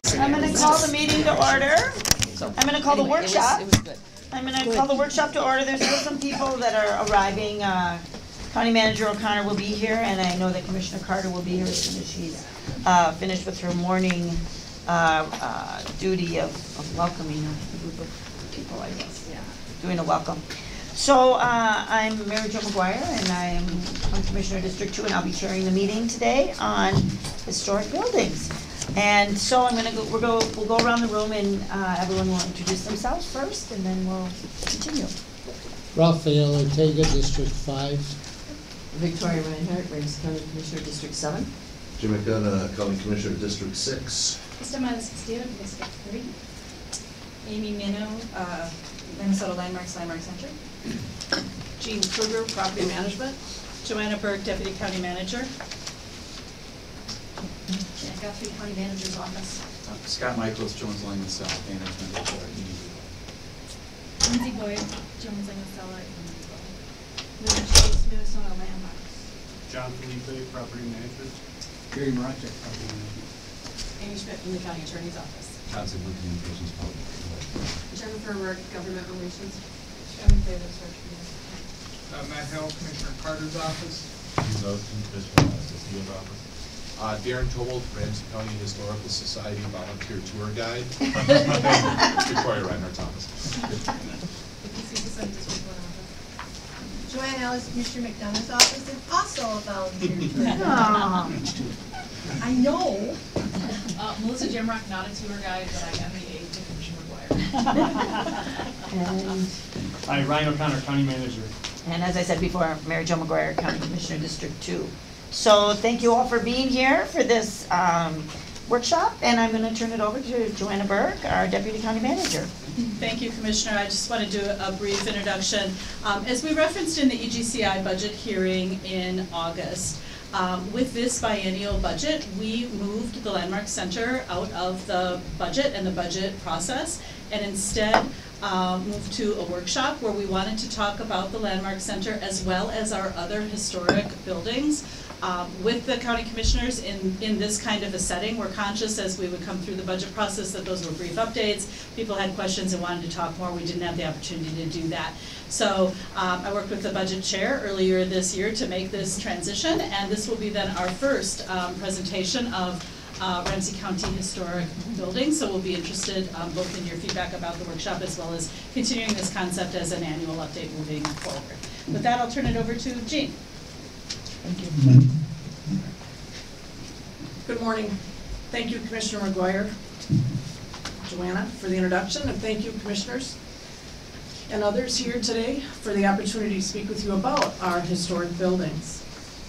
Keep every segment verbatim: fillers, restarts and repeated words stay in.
I'm going to call the meeting to order. I'm going to call the workshop. It was, it was good. I'm going to call the workshop to order. There's still some people that are arriving. Uh, County Manager O'Connor will be here, and I know that Commissioner Carter will be here as soon as she's uh, finished with her morning uh, uh, duty of, of welcoming a group of people, I guess. Yeah, doing a welcome. So uh, I'm Mary Jo McGuire, and I am I'm Commissioner District two, and I'll be chairing the meeting today on historic buildings. And so I'm gonna go. We'll go. We'll go around the room, and uh, everyone will introduce themselves first, and then we'll continue. Raphael Ortega, District five. Victoria Reinhardt, Ramsey County Commissioner, District seven. Jim McDonough, County Commissioner, District six. Estamada Castillo, District three. Amy Mino, uh, Minnesota Landmarks, Landmark Center. Jean Kruger, Property Management. Joanna Berg, Deputy County Manager. Yeah, Guthrie, County Manager's Office. Uh, Scott Michaels, Jones Lang LaSalle, Management at uh, E D B. Lindsay Boyd, Jones Lang LaSalle, Lynn Chase, Minnesota Landmarks. John Felipe, Property Management. Gary Maracek, Property Management. Amy Schmidt from the County Attorney's Office. Todd Ziegler, Communications Public. Jennifer Rourke, Government Relations. Sherman Davis, Search Uh, Matt Hill, Commissioner Carter's Office. Hughes Oaten, Bishop S S D's Office. Uh, Darren Tobold, Ramsey County Historical Society Volunteer Tour Guide. Victoria Reinhardt's office. Joanne Ellis, Commissioner McDonough's office, and also a volunteer. I know. Uh, Melissa Jimrock, not a tour guide, but I am the aide to Commissioner McGuire. And, Hi, Ryan O'Connor, County Manager. and as I said before, Mary Jo McGuire, County Commissioner, District two. So thank you all for being here for this um, workshop, and I'm going to turn it over to Joanna Berg, our Deputy County Manager. Thank you, Commissioner. I just want to do a brief introduction. Um, as we referenced in the E G C I budget hearing in August, um, with this biennial budget, we moved the Landmark Center out of the budget and the budget process, and instead um, moved to a workshop where we wanted to talk about the Landmark Center as well as our other historic buildings. Um, with the county commissioners in, in this kind of a setting, we're conscious as we would come through the budget process that those were brief updates. People had questions and wanted to talk more. We didn't have the opportunity to do that. So um, I worked with the budget chair earlier this year to make this transition, and this will be then our first um, presentation of uh, Ramsey County historic buildings. So we'll be interested um, both in your feedback about the workshop as well as continuing this concept as an annual update moving forward. With that, I'll turn it over to Jean. Thank you. Good morning. Thank you, Commissioner McGuire, Joanna, for the introduction, and thank you, commissioners and others here today for the opportunity to speak with you about our historic buildings.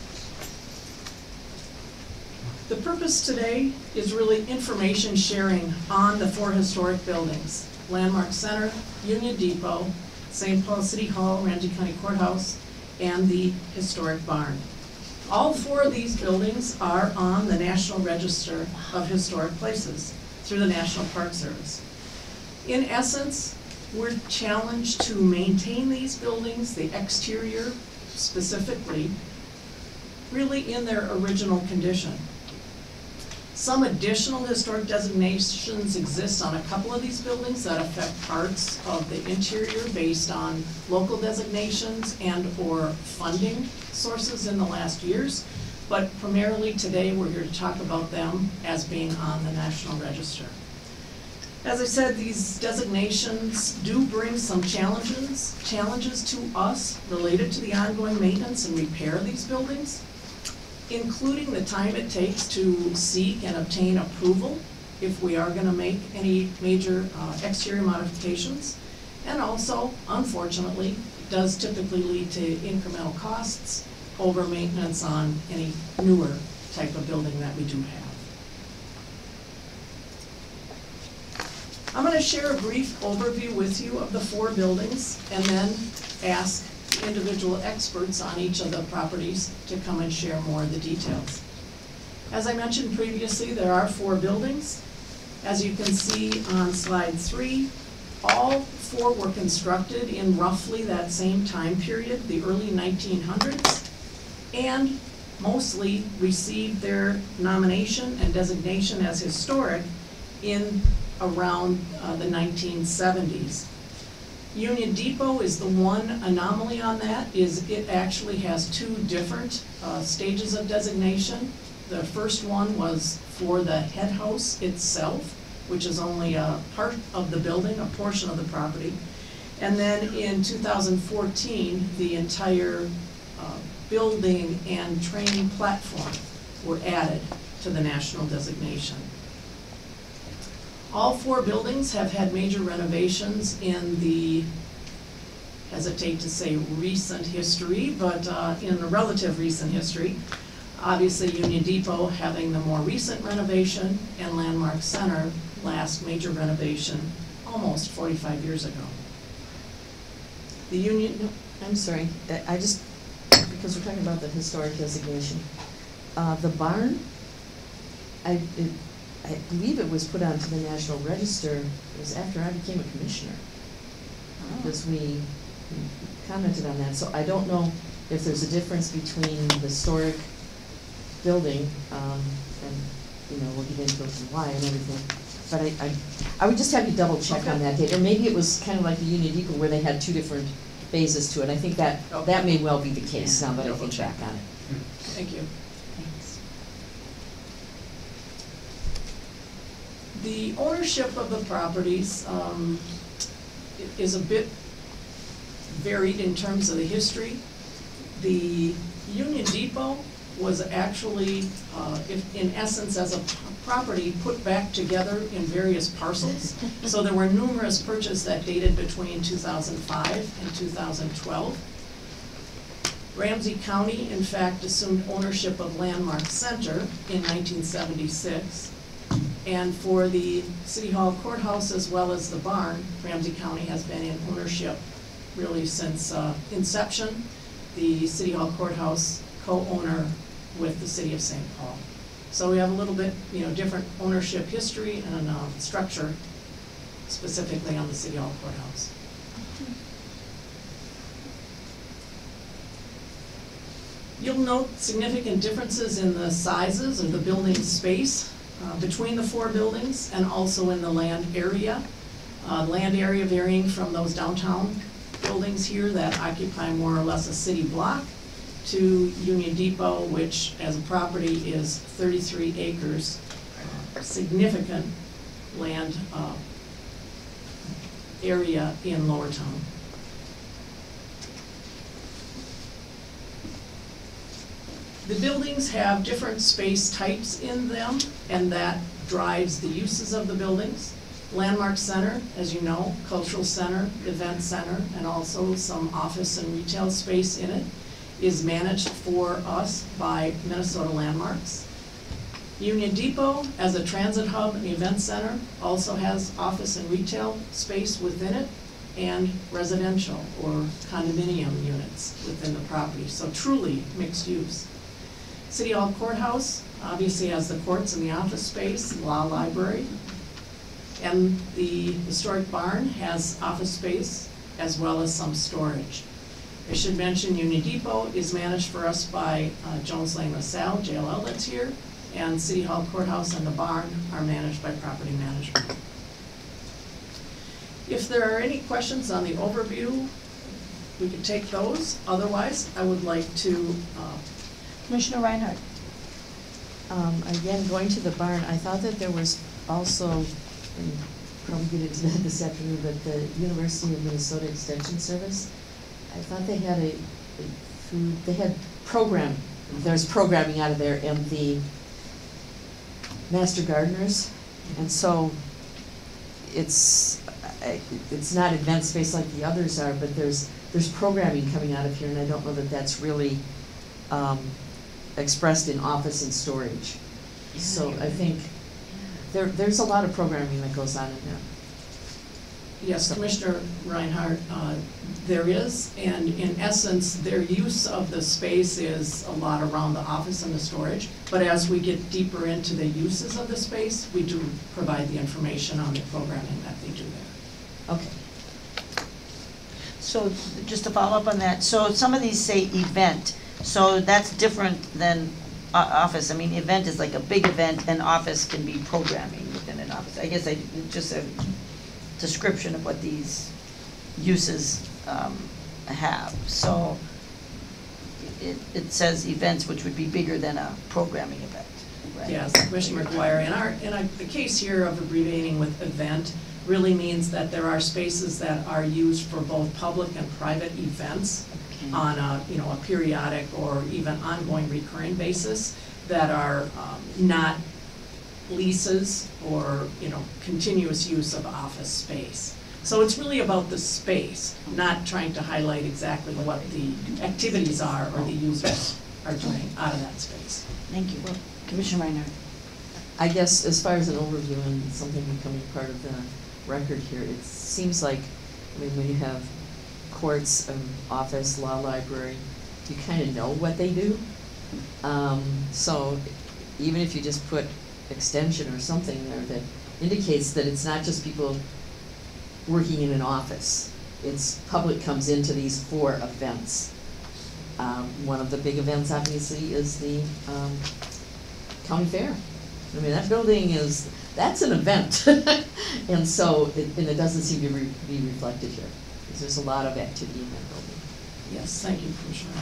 The purpose today is really information sharing on the four historic buildings: Landmark Center, Union Depot, Saint Paul City Hall, Ramsey County Courthouse, and the historic barn. All four of these buildings are on the National Register of Historic Places through the National Park Service. In essence, we're challenged to maintain these buildings, the exterior specifically, really in their original condition. Some additional historic designations exist on a couple of these buildings that affect parts of the interior based on local designations and or funding sources in the last years. But primarily today we're here to talk about them as being on the National Register. As I said, these designations do bring some challenges, challenges to us related to the ongoing maintenance and repair of these buildings, including the time it takes to seek and obtain approval if we are going to make any major uh, exterior modifications. And also, unfortunately, it does typically lead to incremental costs over maintenance on any newer type of building that we do have. I'm going to share a brief overview with you of the four buildings and then ask individual experts on each of the properties to come and share more of the details. As I mentioned previously, there are four buildings. As you can see on slide three, all four were constructed in roughly that same time period, the early nineteen hundreds, and mostly received their nomination and designation as historic in around uh, the nineteen seventies. Union Depot is the one anomaly on that, is it actually has two different uh, stages of designation. The first one was for the head house itself, which is only a part of the building, a portion of the property. And then in two thousand fourteen, the entire uh, building and training platform were added to the national designation. All four buildings have had major renovations in the, hesitate to say recent history, but uh, in the relative recent history. Obviously, Union Depot having the more recent renovation, and Landmark Center, last major renovation, almost forty-five years ago. The Union, I'm sorry, I- I just, because we're talking about the historic designation, uh, the barn, I, it, I believe it was put onto the National Register, it was after I became a commissioner. Because we we commented on that, so I don't know if there's a difference between the historic building, um, and, you know, we'll get into why and everything. But I, I, I would just have you double check on that date, or maybe it was kind of like the Union Depot where they had two different phases to it. I think that, that may well be the case now that I think back on it. thank you. Thanks. The ownership of the properties um, i- is a bit varied in terms of the history. The Union Depot was actually, uh, if, in essence, as a p- property, put back together in various parcels. So there were numerous purchases that dated between two thousand five and two thousand twelve. Ramsey County, in fact, assumed ownership of Landmark Center in nineteen seventy-six. And for the City Hall courthouse as well as the barn, Ramsey County has been in ownership really since uh, inception. The City Hall courthouse co-owner with the City of Saint Paul. So we have a little bit, you know, different ownership history and uh, structure specifically on the City Hall courthouse. You'll note significant differences in the sizes of the building space uh, between the four buildings and also in the land area. Uh, land area varying from those downtown buildings here that occupy more or less a city block to Union Depot, which as a property is thirty-three acres, uh, significant land uh, area in Lower Town. The buildings have different space types in them, and that drives the uses of the buildings. Landmark Center, as you know, cultural center, event center, and also some office and retail space in it, is managed for us by Minnesota Landmarks. Union Depot, as a transit hub and event center, also has office and retail space within it, and residential or condominium units within the property, so truly mixed use. City Hall Courthouse obviously has the courts and the office space, law library, and the historic barn has office space as well as some storage. I should mention Union Depot is managed for us by uh, Jones Lang LaSalle, J L L that's here, and City Hall Courthouse and the barn are managed by property management. If there are any questions on the overview, we could take those. Otherwise, I would like to uh, Commissioner Reinhardt. Um, again, going to the barn, I thought that there was also, and probably get into that this afternoon, but the University of Minnesota Extension Service, I thought they had a, a food, they had program, there's programming out of there, and the Master Gardeners, and so it's, I- it's not event space like the others are, but there's, there's programming coming out of here, and I don't know that that's really, um, expressed in office and storage. So I think there, there's a lot of programming that goes on in there. Yes, Commissioner Reinhardt, uh, there is, and in essence, their use of the space is a lot around the office and the storage, but as we get deeper into the uses of the space, we do provide the information on the programming that they do there. Okay. So just to follow up on that, so some of these say event, so that's different than o- office. I mean, event is like a big event, and office can be programming within an office. I guess I, just a description of what these uses um, have. So it, it says events which would be bigger than a programming event, right? Yes, Commissioner McGuire, in our, in our, the case here of abbreviating with event really means that there are spaces that are used for both public and private events Okay. on a, you know, a periodic or even ongoing recurring basis that are um, not leases or, you know, continuous use of office space. So it's really about the space, not trying to highlight exactly what the activities are or the users are doing out of that space. Thank you. Commissioner Reinhardt. I guess as far as an overview and something becoming part of the record here, it seems like, I mean, when you have courts, um, office, law library, you kind of know what they do. Um, so even if you just put extension or something there that indicates that it's not just people working in an office, it's public comes into these four events. Um, one of the big events obviously is the um, county fair. I mean, that building is, that's an event. And so, it, and it doesn't seem to re be reflected here, because there's a lot of activity in that building. Yes, thank you, Commissioner.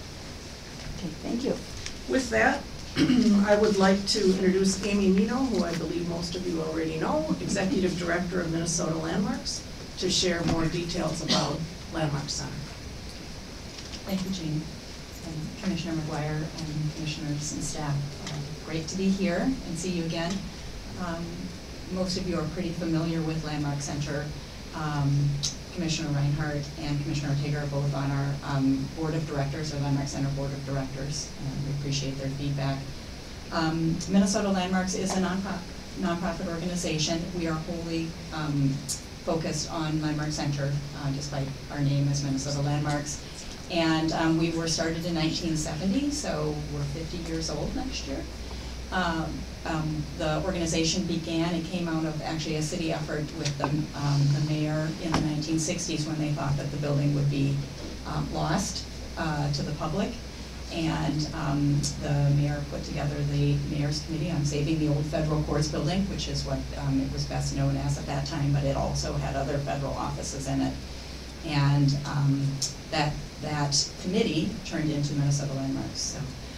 Okay, thank you. With that, I would like to introduce Amy Mino, who I believe most of you already know, Executive Director of Minnesota Landmarks, to share more details about Landmark Center. Thank you, Jean, and Commissioner McGuire and commissioners and staff. Uh, great to be here and see you again. Um, most of you are pretty familiar with Landmark Center. Um, Commissioner Reinhardt and Commissioner Ortega are both on our um, board of directors, or Landmark Center board of directors, and we appreciate their feedback. Um, Minnesota Landmarks is a non-profit, non-profit organization. We are wholly um, focused on Landmark Center, uh, despite our name as Minnesota Landmarks. And um, we were started in nineteen seventy, so we're fifty years old next year. Um, um, the organization began, it came out of actually a city effort with the, um, the mayor in the nineteen sixties when they thought that the building would be um, lost uh, to the public. And um, the mayor put together the Mayor's Committee on Saving the Old Federal Courts Building, which is what um, it was best known as at that time, but it also had other federal offices in it. And um, that, that committee turned into Minnesota Landmarks. So.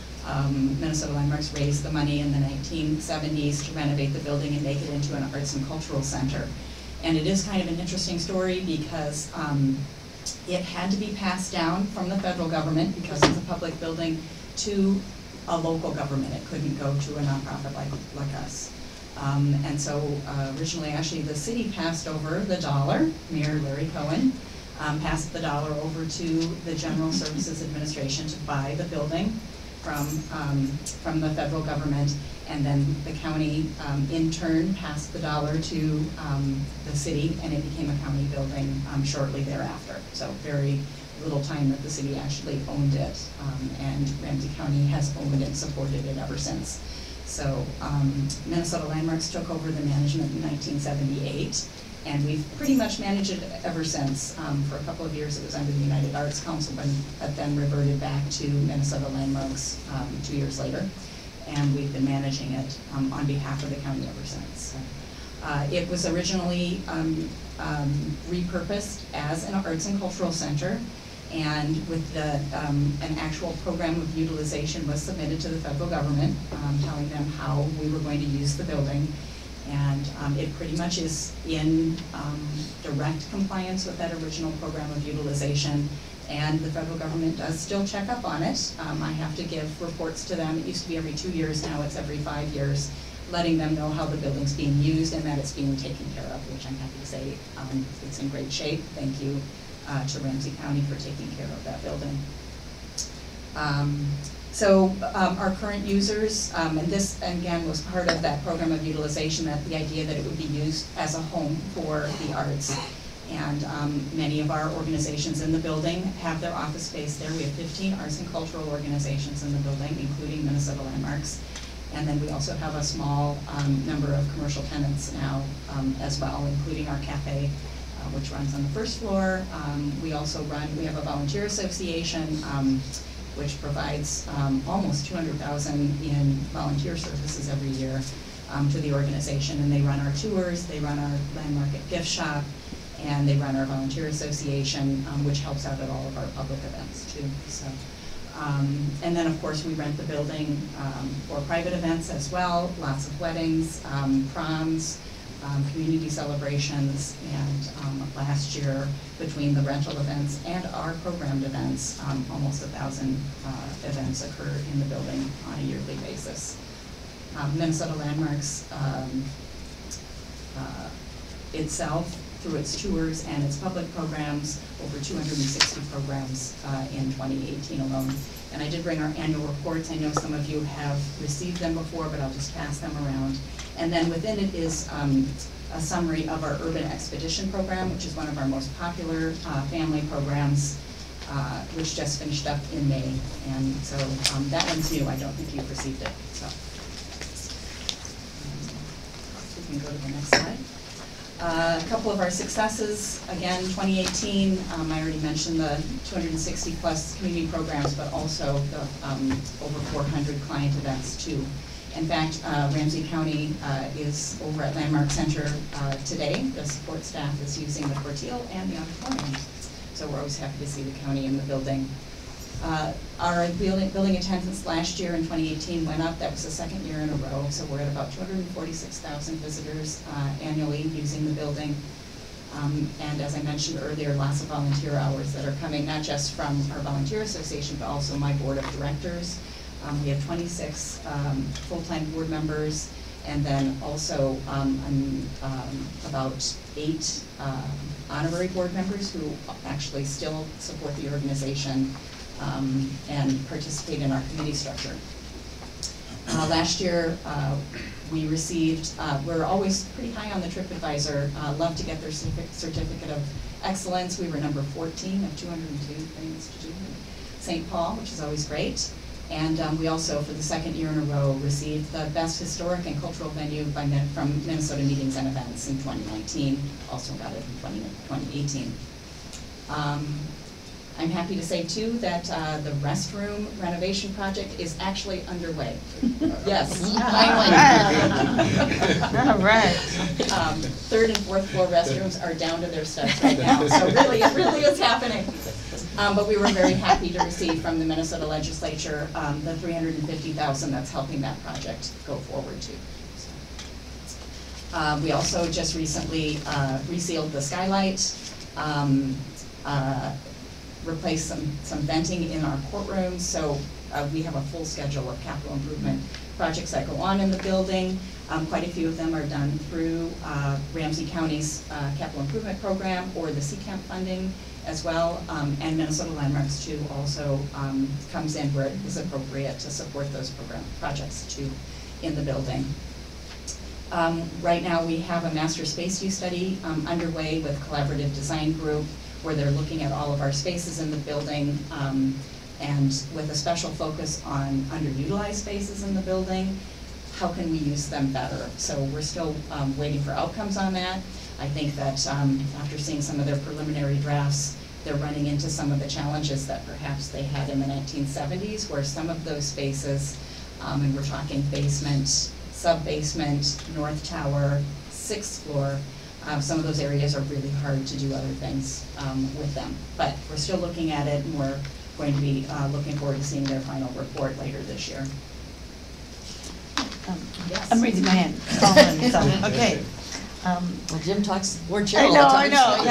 Um, Minnesota Landmarks raised the money in the nineteen seventies to renovate the building and make it into an arts and cultural center. And it is kind of an interesting story because um, it had to be passed down from the federal government, because it's a public building, to a local government. It couldn't go to a nonprofit like, like us. Um, and so uh, originally, actually, the city passed over the dollar. Mayor Larry Cohen um, passed the dollar over to the General Services Administration to buy the building from, um, from the federal government, and then the county um, in turn passed the dollar to um, the city, and it became a county building um, shortly thereafter. So very little time that the city actually owned it, um, and Ramsey County has owned and supported it ever since. So um, Minnesota Landmarks took over the management in nineteen seventy-eight, and we've pretty much managed it ever since. Um, for a couple of years it was under the United Arts Council, but, but then reverted back to Minnesota Landmarks um, two years later. And we've been managing it um, on behalf of the county ever since. So, uh, it was originally um, um, repurposed as an arts and cultural center, and with the, um, an actual program of utilization was submitted to the federal government, um, telling them how we were going to use the building. And um, it pretty much is in um, direct compliance with that original program of utilization. And the federal government does still check up on it. Um, I have to give reports to them. It used to be every two years, now it's every five years, letting them know how the building's being used and that it's being taken care of, which I'm happy to say um, it's in great shape. Thank you uh, to Ramsey County for taking care of that building. Um, So um, our current users, um, and this again was part of that program of utilization, that the idea that it would be used as a home for the arts. And um, many of our organizations in the building have their office space there. We have fifteen arts and cultural organizations in the building, including Minnesota Landmarks. And then we also have a small um, number of commercial tenants now um, as well, including our cafe, uh, which runs on the first floor. Um, we also run, we have a volunteer association, um, which provides um, almost two hundred thousand in volunteer services every year. um, to the organization, and they run our tours, they run our landmark at gift shop, and they run our volunteer association, um, which helps out at all of our public events too. So, um, and then of course we rent the building um, for private events as well, lots of weddings, um, proms, um, community celebrations, and um, last year between the rental events and our programmed events, um, almost a thousand uh, events occur in the building on a yearly basis. Um, Minnesota Landmarks um, uh, itself, through its tours and its public programs, over two hundred sixty programs uh, in twenty eighteen alone. And I did bring our annual reports. I know some of you have received them before, but I'll just pass them around. And then within it is um, a summary of our Urban Expedition program, which is one of our most popular uh, family programs, uh, which just finished up in May. And so um, that one's new. I don't think you've received it. So um, we can go to the next slide. Uh, a couple of our successes, again, twenty eighteen, um, I already mentioned the two hundred sixty plus community programs, but also the um, over four hundred client events too. In fact, uh, Ramsey County uh, is over at Landmark Center uh, today. The support staff is using the Corteil and the auditorium. So we're always happy to see the county in the building. Uh, our building, building attendance last year in twenty eighteen went up. That was the second year in a row. So we're at about two hundred forty-six thousand visitors uh, annually using the building. Um, and as I mentioned earlier, lots of volunteer hours that are coming, not just from our volunteer association, but also my board of directors. Um, we have twenty-six um, full-time board members, and then also um, um, um, about eight uh, honorary board members who actually still support the organization Um, and participate in our committee structure. Uh, last year, uh, we received, uh, we're always pretty high on the TripAdvisor, uh, love to get their certificate of excellence. We were number fourteen of two hundred two things to do in Saint Paul, which is always great. And um, we also, for the second year in a row, received the Best Historic and Cultural Venue by Min from Minnesota Meetings and Events in twenty nineteen, also got it in twenty eighteen. Um, I'm happy to say too that uh, the restroom renovation project is actually underway. Yes, finally. All right. Um, third and fourth floor restrooms are down to their studs right now, so really, it really is happening. Um, but we were very happy to receive from the Minnesota legislature um, the three hundred fifty thousand dollars that's helping that project go forward too. So, uh, we also just recently uh, resealed the skylight. Um, uh, replace some, some venting in our courtrooms, so uh, we have a full schedule of capital improvement projects that go on in the building. Um, quite a few of them are done through uh, Ramsey County's uh, capital improvement program or the C CAMP funding as well, um, and Minnesota Landmarks too also um, comes in where it is appropriate to support those program projects too in the building. Um, right now we have a master space use study um, underway with Collaborative Design Group, where they're looking at all of our spaces in the building um, and with a special focus on underutilized spaces in the building. How can we use them better? So we're still um, waiting for outcomes on that. I think that um, after seeing some of their preliminary drafts, they're running into some of the challenges that perhaps they had in the nineteen seventies, where some of those spaces, um, and we're talking basement, sub-basement, north tower, sixth floor, Uh, some of those areas are really hard to do other things um, with them. But we're still looking at it, and we're going to be uh, looking forward to seeing their final report later this year. Um, Yes. I'm raising my hand. Colin, so, okay. Um, Well, Jim talks, board chair I all know, the I time. know, so-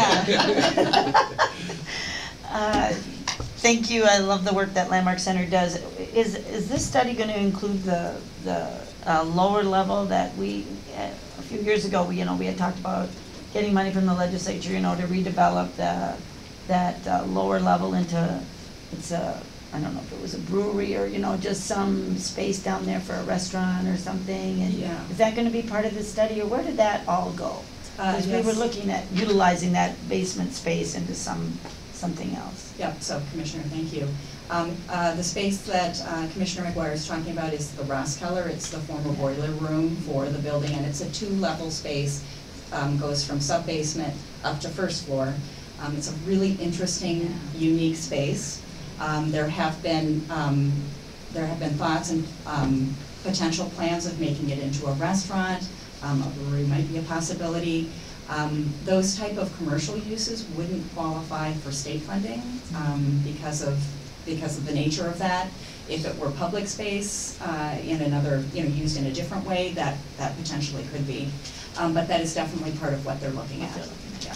yeah. uh, thank you. I love the work that Landmark Center does. Is is this study going to include the the uh, lower level that we uh, a few years ago we you know we had talked about getting money from the legislature, you know, to redevelop the that uh, lower level into it's a I don't know if it was a brewery or you know just some space down there for a restaurant or something. And Yeah. is that going to be part of the study, or where did that all go? Uh, Because we yes. were looking at utilizing that basement space into some, something else. Yep, so Commissioner, thank you. Um, uh, the space that uh, Commissioner McGuire is talking about is the Ross Keller. It's the former boiler room for the building, and it's a two-level space, um, goes from sub-basement up to first floor. Um, it's a really interesting, unique space. Um, there have been um, there have been thoughts and um, potential plans of making it into a restaurant, um, a brewery might be a possibility. Um, those type of commercial uses wouldn't qualify for state funding um, because of because of the nature of that. If it were public space uh, in another, you know, used in a different way, that that potentially could be. Um, but that is definitely part of what they're looking at. Yeah.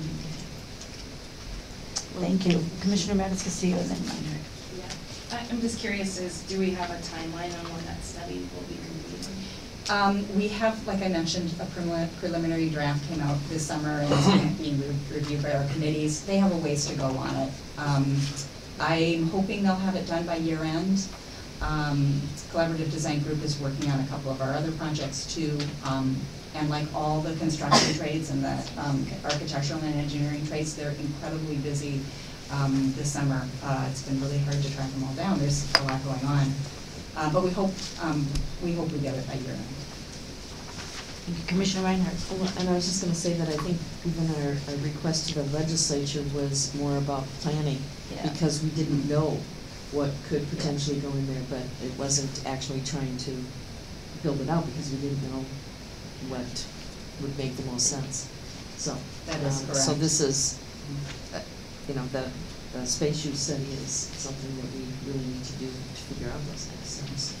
Thank you. Commissioner Manis Castillo, and then Minor. Yeah. I- I'm just curious, is, do we have a timeline on when that study will be completed? Um, we have, like I mentioned, a prelim- preliminary draft came out this summer and is being re- reviewed by our committees. They have a ways to go on it. Um, I'm hoping they'll have it done by year end. Um, Collaborative Design Group is working on a couple of our other projects too. Um, and like all the construction trades and the um, architectural and engineering trades, they're incredibly busy um, this summer. Uh, it's been really hard to track them all down. There's a lot going on. Uh, but we hope, um, we hope we get it by year end. Thank you. Commissioner Reinhardt. Well, and I was just gonna say that I think even our, our request to the legislature was more about planning, Yeah. because we didn't know what could potentially go in there, but it wasn't actually trying to build it out because we didn't know what would make the most sense. So, That is um, correct. so this is, uh, you know, the, the space use study is something that we really need to do to figure out those next steps.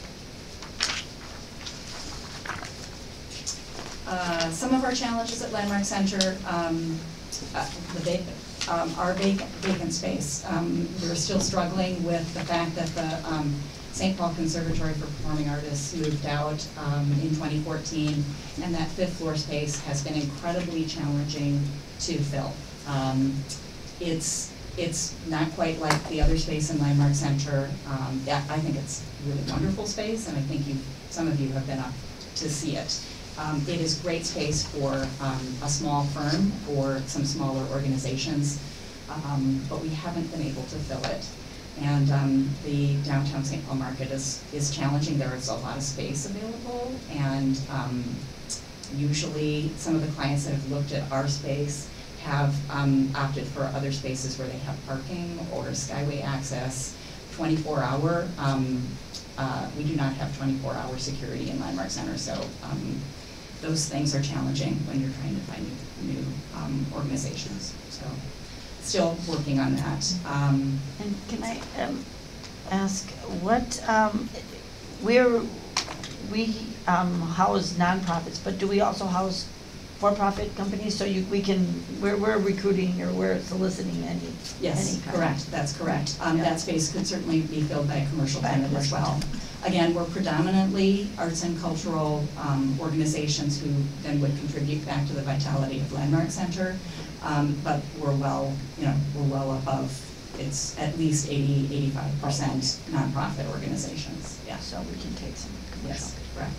Uh, some of our challenges at Landmark Center, um, uh, the vac- um, our vacant, vacant space. Um, we're still struggling with the fact that the um, Saint Paul Conservatory for Performing Artists moved out um, in twenty fourteen, and that fifth floor space has been incredibly challenging to fill. Um, it's it's not quite like the other space in Landmark Center. Um, yeah, I think it's a really wonderful space, and I think you, some of you have been up to see it. Um, it is great space for um, a small firm or some smaller organizations, um, but we haven't been able to fill it. And um, the downtown Saint Paul market is, is challenging. There is a lot of space available, and um, usually some of the clients that have looked at our space have um, opted for other spaces where they have parking or skyway access, twenty-four hour. Um, uh, we do not have twenty-four hour security in Landmark Center, so um, those things are challenging when you're trying to find new, new um, organizations. So, still working on that. Um, And can I um, ask, what, um, we're, we um, house nonprofits, but do we also house for-profit companies? So you, we can, we're, we're recruiting or we're soliciting any, Yes, any kind. correct, that's correct. Um, Yeah. that space could certainly be filled by a commercial By a tenant as commercial well. tenant. Again, we're predominantly arts and cultural, um, organizations who then would contribute back to the vitality of Landmark Center. Um, but we're well, you know, we're well above, it's at least eighty, eighty-five percent nonprofit organizations, yeah. So we can take some commercial. Yes, correct.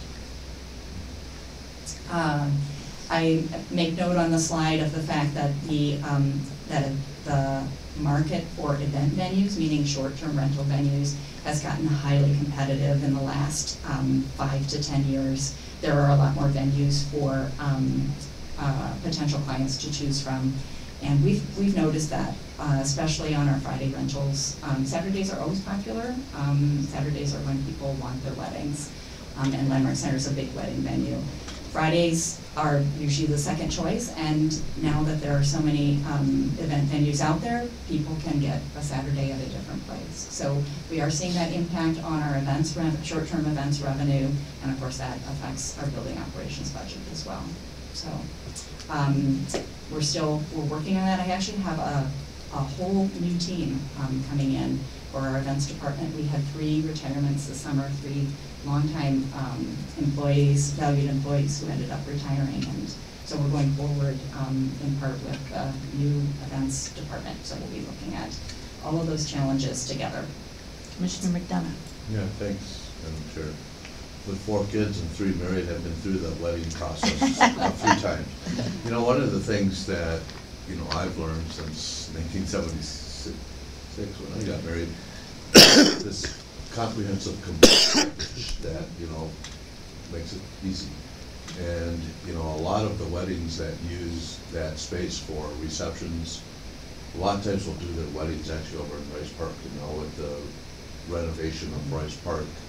Um, I make note on the slide of the fact that the, um, that the market for event venues, meaning short-term rental venues, has gotten highly competitive in the last um, five to ten years. There are a lot more venues for um, uh, potential clients to choose from. And we've, we've noticed that, uh, especially on our Friday rentals. Um, Saturdays are always popular. Um, Saturdays are when people want their weddings. Um, and Landmark Center is a big wedding venue. Fridays are usually the second choice, and now that there are so many um, event venues out there, people can get a Saturday at a different place. So we are seeing that impact on our events, rev- short-term events revenue, and of course that affects our building operations budget as well. So um, we're still, we're working on that. I actually have a, a whole new team um, coming in for our events department. We had three retirements this summer, three longtime um, employees, valued employees who ended up retiring, and so we're going forward um, in part with a new events department. So we'll be looking at all of those challenges together. Commissioner McDonough. Yeah, thanks, Madam Chair. With four kids and three married, I've been through the wedding process a few times. You know, one of the things that, you know, I've learned since nineteen seventy-six when I got married, this comprehensive package that, you know, makes it easy. And, you know, a lot of the weddings that use that space for receptions, a lot of times will do their weddings actually over in Rice Park, you know, with the renovation of Rice Park.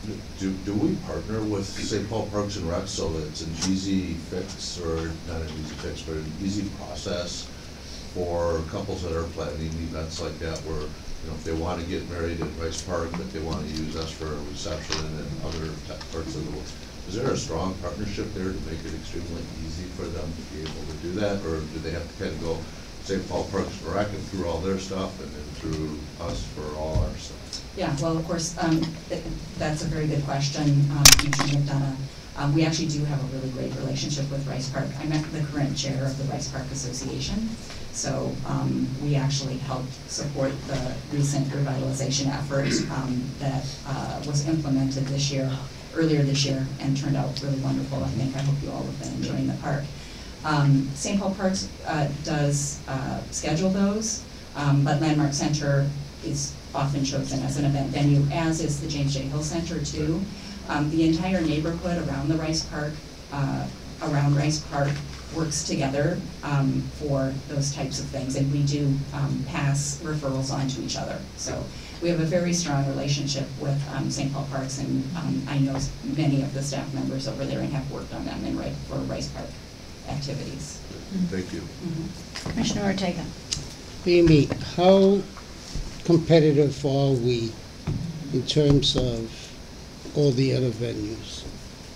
Do, do we partner with Saint Paul Parks and Rec so that it's an easy fix, or not an easy fix, but an easy process for couples that are planning events like that where, you know, if they want to get married in Rice Park, but they want to use us for a reception and other parts of the world? Is there a strong partnership there to make it extremely easy for them to be able to do that, or do they have to kind of go Saint Paul Parks and Rec and through all their stuff and then through us for all our stuff? Yeah, well, of course, um, th- that's a very good question, um, Commissioner McDonough. Um, we actually do have a really great relationship with Rice Park. I'm the current chair of the Rice Park Association, so um, we actually helped support the recent revitalization effort um, that uh, was implemented this year, earlier this year, and turned out really wonderful. I think I hope you all have been enjoying the park. Um, Saint Paul Parks uh, does uh, schedule those, um, but Landmark Center is often chosen as an event venue, as is the James J. Hill Center too. Um, the entire neighborhood around the Rice Park, uh, around Rice Park works together um, for those types of things, and we do um, pass referrals on to each other. So we have a very strong relationship with um, Saint Paul Parks, and um, I know many of the staff members over there and have worked on them in, for Rice Park activities. Thank you. Mm-hmm. Commissioner Ortega. Amy, how competitive are we in terms of all the other venues?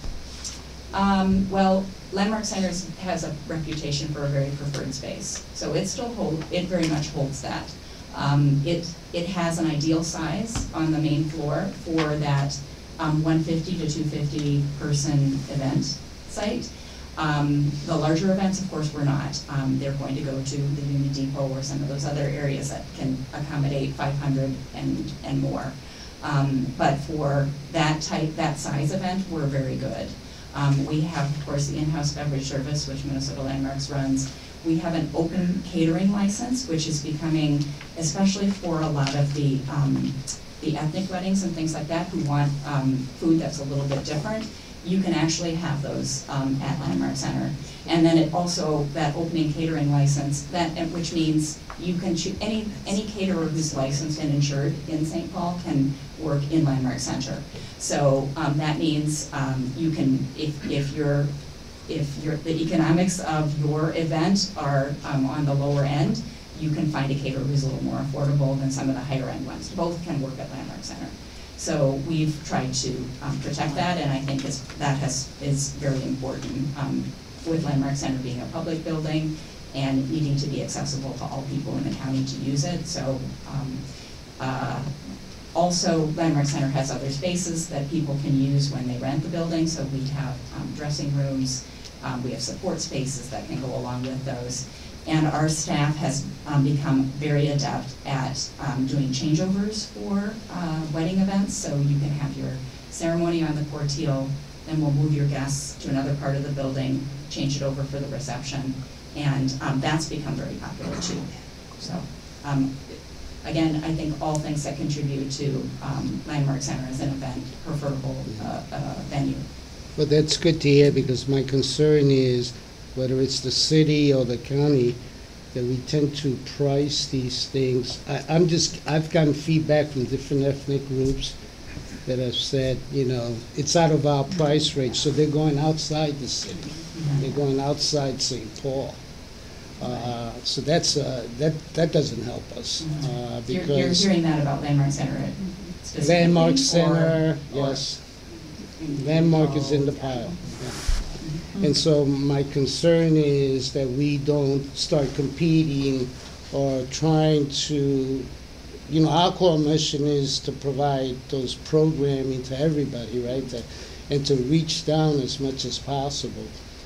Um, well, Landmark Centers has a reputation for a very preferred space, so it still hold, it very much holds that. Um, it, it has an ideal size on the main floor for that um, one fifty to two fifty person event site. Um, the larger events, of course, we're not. Um, they're going to go to the Union Depot or some of those other areas that can accommodate five hundred and, and more. Um, but for that type, that size event, we're very good. Um, we have, of course, the in-house beverage service, which Minnesota Landmarks runs. We have an open catering license, which is becoming, especially for a lot of the, um, the ethnic weddings and things like that, who want um, food that's a little bit different. You can actually have those um, at Landmark Center. And then it also, that opening catering license, that which means you can choose, any, any caterer who's licensed and insured in Saint Paul can work in Landmark Center. So um, that means um, you can, if, if you're, if you're, the economics of your event are um, on the lower end, you can find a caterer who's a little more affordable than some of the higher end ones. Both can work at Landmark Center. So we've tried to um, protect that, and I think it's, that has, is very important um, with Landmark Center being a public building and needing to be accessible to all people in the county to use it. So um, uh, also Landmark Center has other spaces that people can use when they rent the building. So we have um, dressing rooms, um, we have support spaces that can go along with those. And our staff has um, become very adept at um, doing changeovers for uh, wedding events. So you can have your ceremony on the cortile, then we'll move your guests to another part of the building, change it over for the reception. And um, that's become very popular too. So um, again, I think all things that contribute to um, Landmark Center as an event preferable uh, uh, venue. Well, that's good to hear, because my concern is, whether it's the city or the county, that we tend to price these things. I, I'm just, I've gotten feedback from different ethnic groups that have said, you know, it's out of our price range, so they're going outside the city. They're going outside Saint Paul. Uh, so that's, uh, that, that doesn't help us, uh, You're, because. you're hearing that about Landmark Center specifically? Landmark or- Center, or- yes. Landmark is in the pile. Yeah. And so my concern is that we don't start competing or trying to, you know, our core mission is to provide those programming to everybody, right? To, and to reach down as much as possible.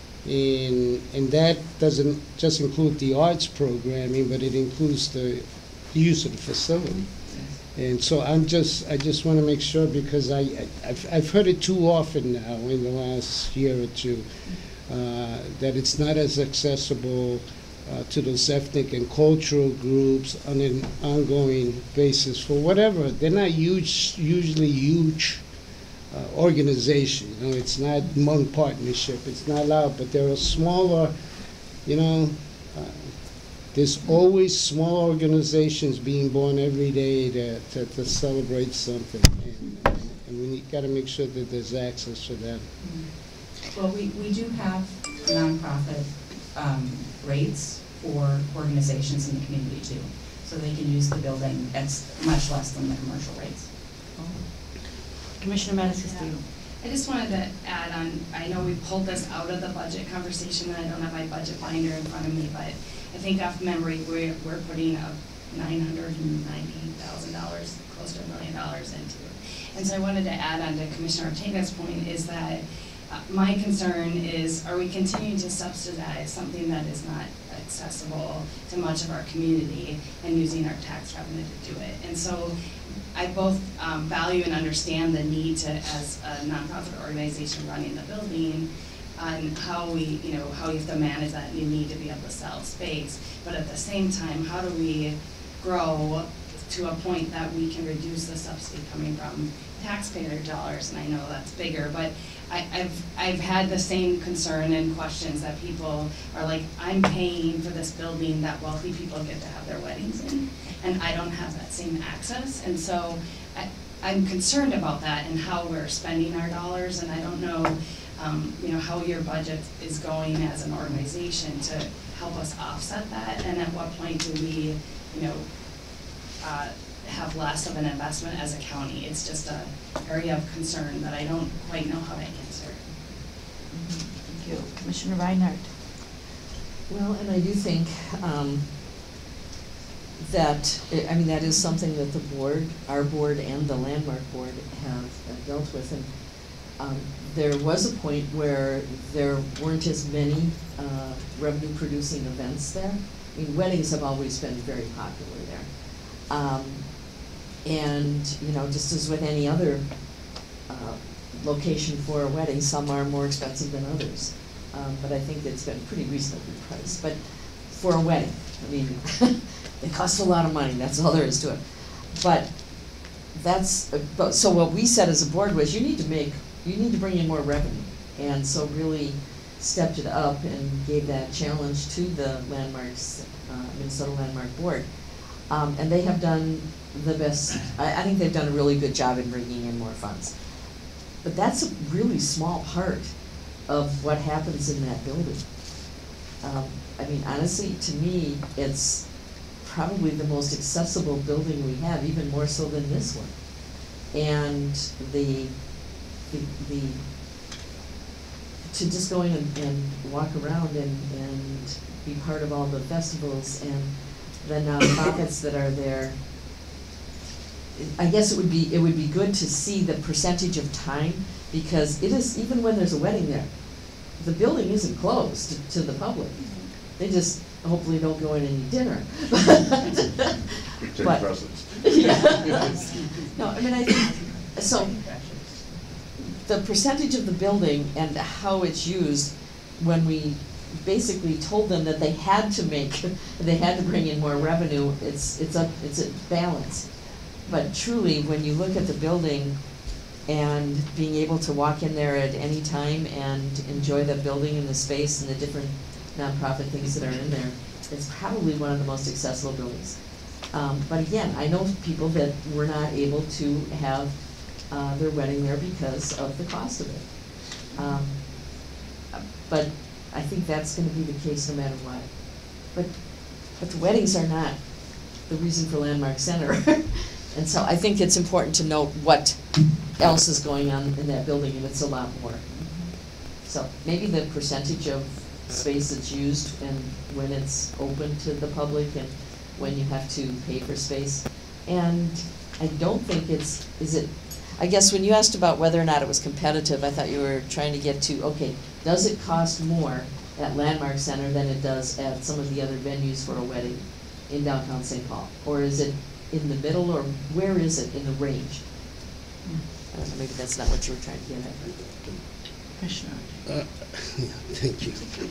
And, and that doesn't just include the arts programming, but it includes the use of the facility. And so I'm just, I just want to make sure, because I, I've, I've heard it too often now in the last year or two, uh, that it's not as accessible uh, to those ethnic and cultural groups on an ongoing basis for whatever. They're not huge, usually huge uh, organizations. You know, it's not Hmong Partnership, it's not loud, but there are smaller, you know, uh, there's always small organizations being born every day to, to, to celebrate something, and, and we you gotta make sure that there's access for them. Well, we, we do have nonprofit um, rates for organizations in the community too. So they can use the building at much less than the commercial rates. Commissioner Maniscalco. I just wanted to add on, I know we pulled this out of the budget conversation, and I don't have my budget binder in front of me, but I think off memory, we're, we're putting up nine hundred ninety thousand dollars, close to a million dollars into it. And so I wanted to add on to Commissioner Ortega's point is that uh, my concern is, are we continuing to subsidize something that is not accessible to much of our community and using our tax revenue to do it? And so I both um, value and understand the need to, as a nonprofit organization running the building, on how we, you know, how you have to manage that and you need to be able to sell space. But at the same time, how do we grow to a point that we can reduce the subsidy coming from taxpayer dollars? And I know that's bigger, but I, I've, I've had the same concern and questions that people are like, I'm paying for this building that wealthy people get to have their weddings in, and I don't have that same access. And so I, I'm concerned about that and how we're spending our dollars, and I don't know, um, you know, how your budget is going as an organization to help us offset that, and at what point do we, you know, uh, have less of an investment as a county. It's just a area of concern that I don't quite know how to answer. Thank you. Commissioner Reinhardt. Well, and I do think um, that, I mean, that is something that the board, our board and the Landmark Board have, have dealt with. And um, there was a point where there weren't as many uh, revenue-producing events there. I mean, weddings have always been very popular there. Um, and, you know, just as with any other uh, location for a wedding, some are more expensive than others. Um, but I think it's been pretty reasonably priced. But for a wedding, I mean, it costs a lot of money, that's all there is to it. But that's, uh, but, so what we said as a board was, you need to make, you need to bring in more revenue. And so really stepped it up and gave that challenge to the Landmarks, uh, Minnesota Landmark Board. Um, and they have done the best, I, I think they've done a really good job in bringing in more funds. But that's a really small part of what happens in that building. Um, I mean, honestly, to me, it's probably the most accessible building we have, even more so than this one. And the, the, the to just go in and, and walk around and, and be part of all the festivals and the nonprofits that are there, I guess it would be, it would be good to see the percentage of time, because it is, even when there's a wedding there, the building isn't closed to, to the public. They just hopefully don't go in and eat dinner. Take But- precedence. Yeah. No, I mean, I think, so, the percentage of the building and how it's used, when we basically told them that they had to make, they had to bring in more revenue, it's, it's a, it's a balance. But truly, when you look at the building and being able to walk in there at any time and enjoy the building and the space and the different nonprofit things that are in there, it's probably one of the most accessible buildings. Um, but again, I know people that were not able to have uh, their wedding there because of the cost of it. Um, but I think that's going to be the case no matter what. But but the weddings are not the reason for Landmark Center. And so I think it's important to note what else is going on in that building, and it's a lot more. So maybe the percentage of space that's used and when it's open to the public and when you have to pay for space. And I don't think it's, is it, I guess when you asked about whether or not it was competitive, I thought you were trying to get to, okay, does it cost more at Landmark Center than it does at some of the other venues for a wedding in downtown Saint Paul? Or is it in the middle, or where is it in the range? I don't know, maybe that's not what you were trying to get at. Commissioner. Uh, Thank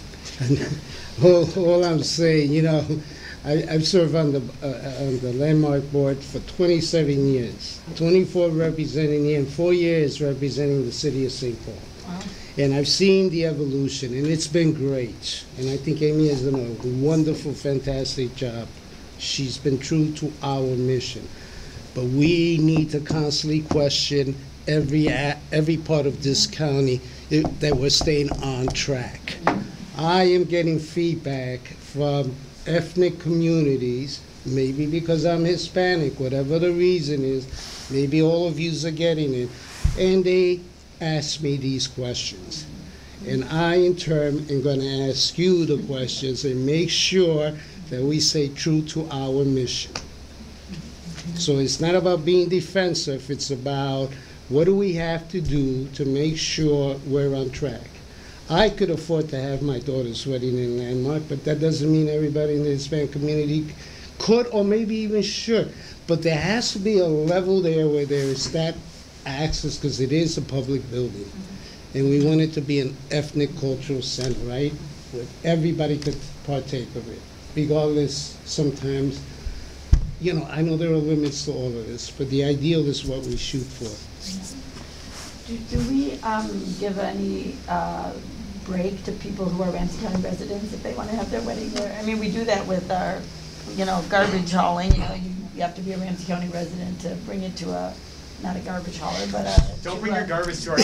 you. all, all I'm saying, you know, I, I've served on the uh, on the Landmark Board for twenty-seven years, twenty-four representing here, and four years representing the city of Saint Paul. Wow. And I've seen the evolution, and it's been great. And I think Amy has done a wonderful, fantastic job. She's been true to our mission. But we need to constantly question every, a- every part of this county, it- that we're staying on track. I am getting feedback from ethnic communities, maybe because I'm Hispanic, whatever the reason is, maybe all of yous are getting it, and they ask me these questions. And I, in turn, am gonna ask you the questions and make sure that we stay true to our mission. So it's not about being defensive, it's about what do we have to do to make sure we're on track. I could afford to have my daughter's wedding in Landmark, but that doesn't mean everybody in the Hispanic community could or maybe even should. But there has to be a level there where there is that access, because it is a public building. And we want it to be an ethnic cultural center, right? Where everybody could partake of it, regardless sometimes. You know, I know there are limits to all of this, but the ideal is what we shoot for. Do, do we um, give any uh, break to people who are Ramsey County residents if they want to have their wedding there? I mean, we do that with our, you know, garbage hauling. You know, you, you have to be a Ramsey County resident to bring it to a, not a garbage hauler, but a. Don't to bring a- your garbage to our. We do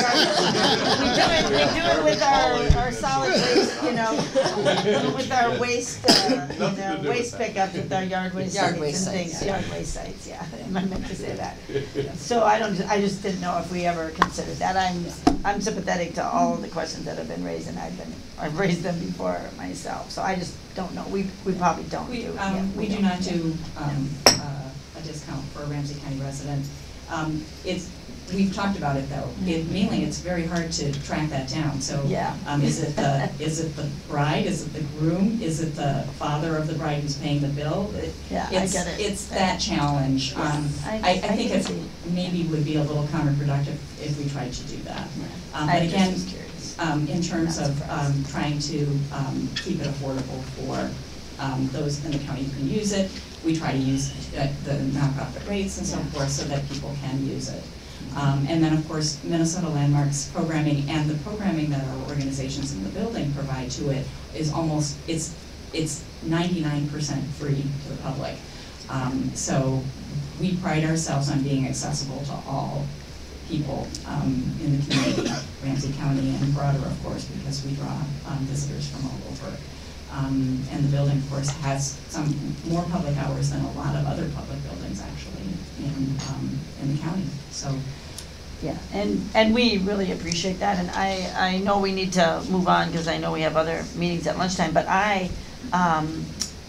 it, we do it with our, our solid waste, you know, with our waste, uh, you know, waste pickup with our yard waste Yard sites waste and things. sites. Yard waste sites, yeah, I meant to say that. So I don't, I just didn't know if we ever considered that. I'm, I'm sympathetic to all of the questions that have been raised, and I've been, I've raised them before myself, so I just don't know. We, we probably don't do. We, yeah, um, we do don't, not yeah. do, um, uh, a discount for a Ramsey County resident. Um, it's, we've talked about it though, it, mainly it's very hard to track that down, so. Yeah. Um, is it the, is it the bride, is it the groom, is it the father of the bride who's paying the bill? It- Yeah, I it's- get it. It's that challenge, Yeah, um, I- I, I I think can it see. maybe would be a little counterproductive if we tried to do that. Um, I but just again, was curious. um, in terms Not of, surprised. um, trying to, um, keep it affordable for, um, those in the county who can use it, we try to use uh, the nonprofit rates and so Yeah. forth so that people can use it. Um, and then, of course, Minnesota Landmarks programming and the programming that our organizations in the building provide to it is almost, it's, it's ninety-nine percent free to the public. Um, so we pride ourselves on being accessible to all people, um, in the community, Ramsey County and broader, of course, because we draw, um, visitors from all over. Um, and the building, of course, has some more public hours than a lot of other public buildings actually in, um, in the county, so. Yeah, and, and we really appreciate that, and I, I know we need to move on, because I know we have other meetings at lunchtime, but I, um,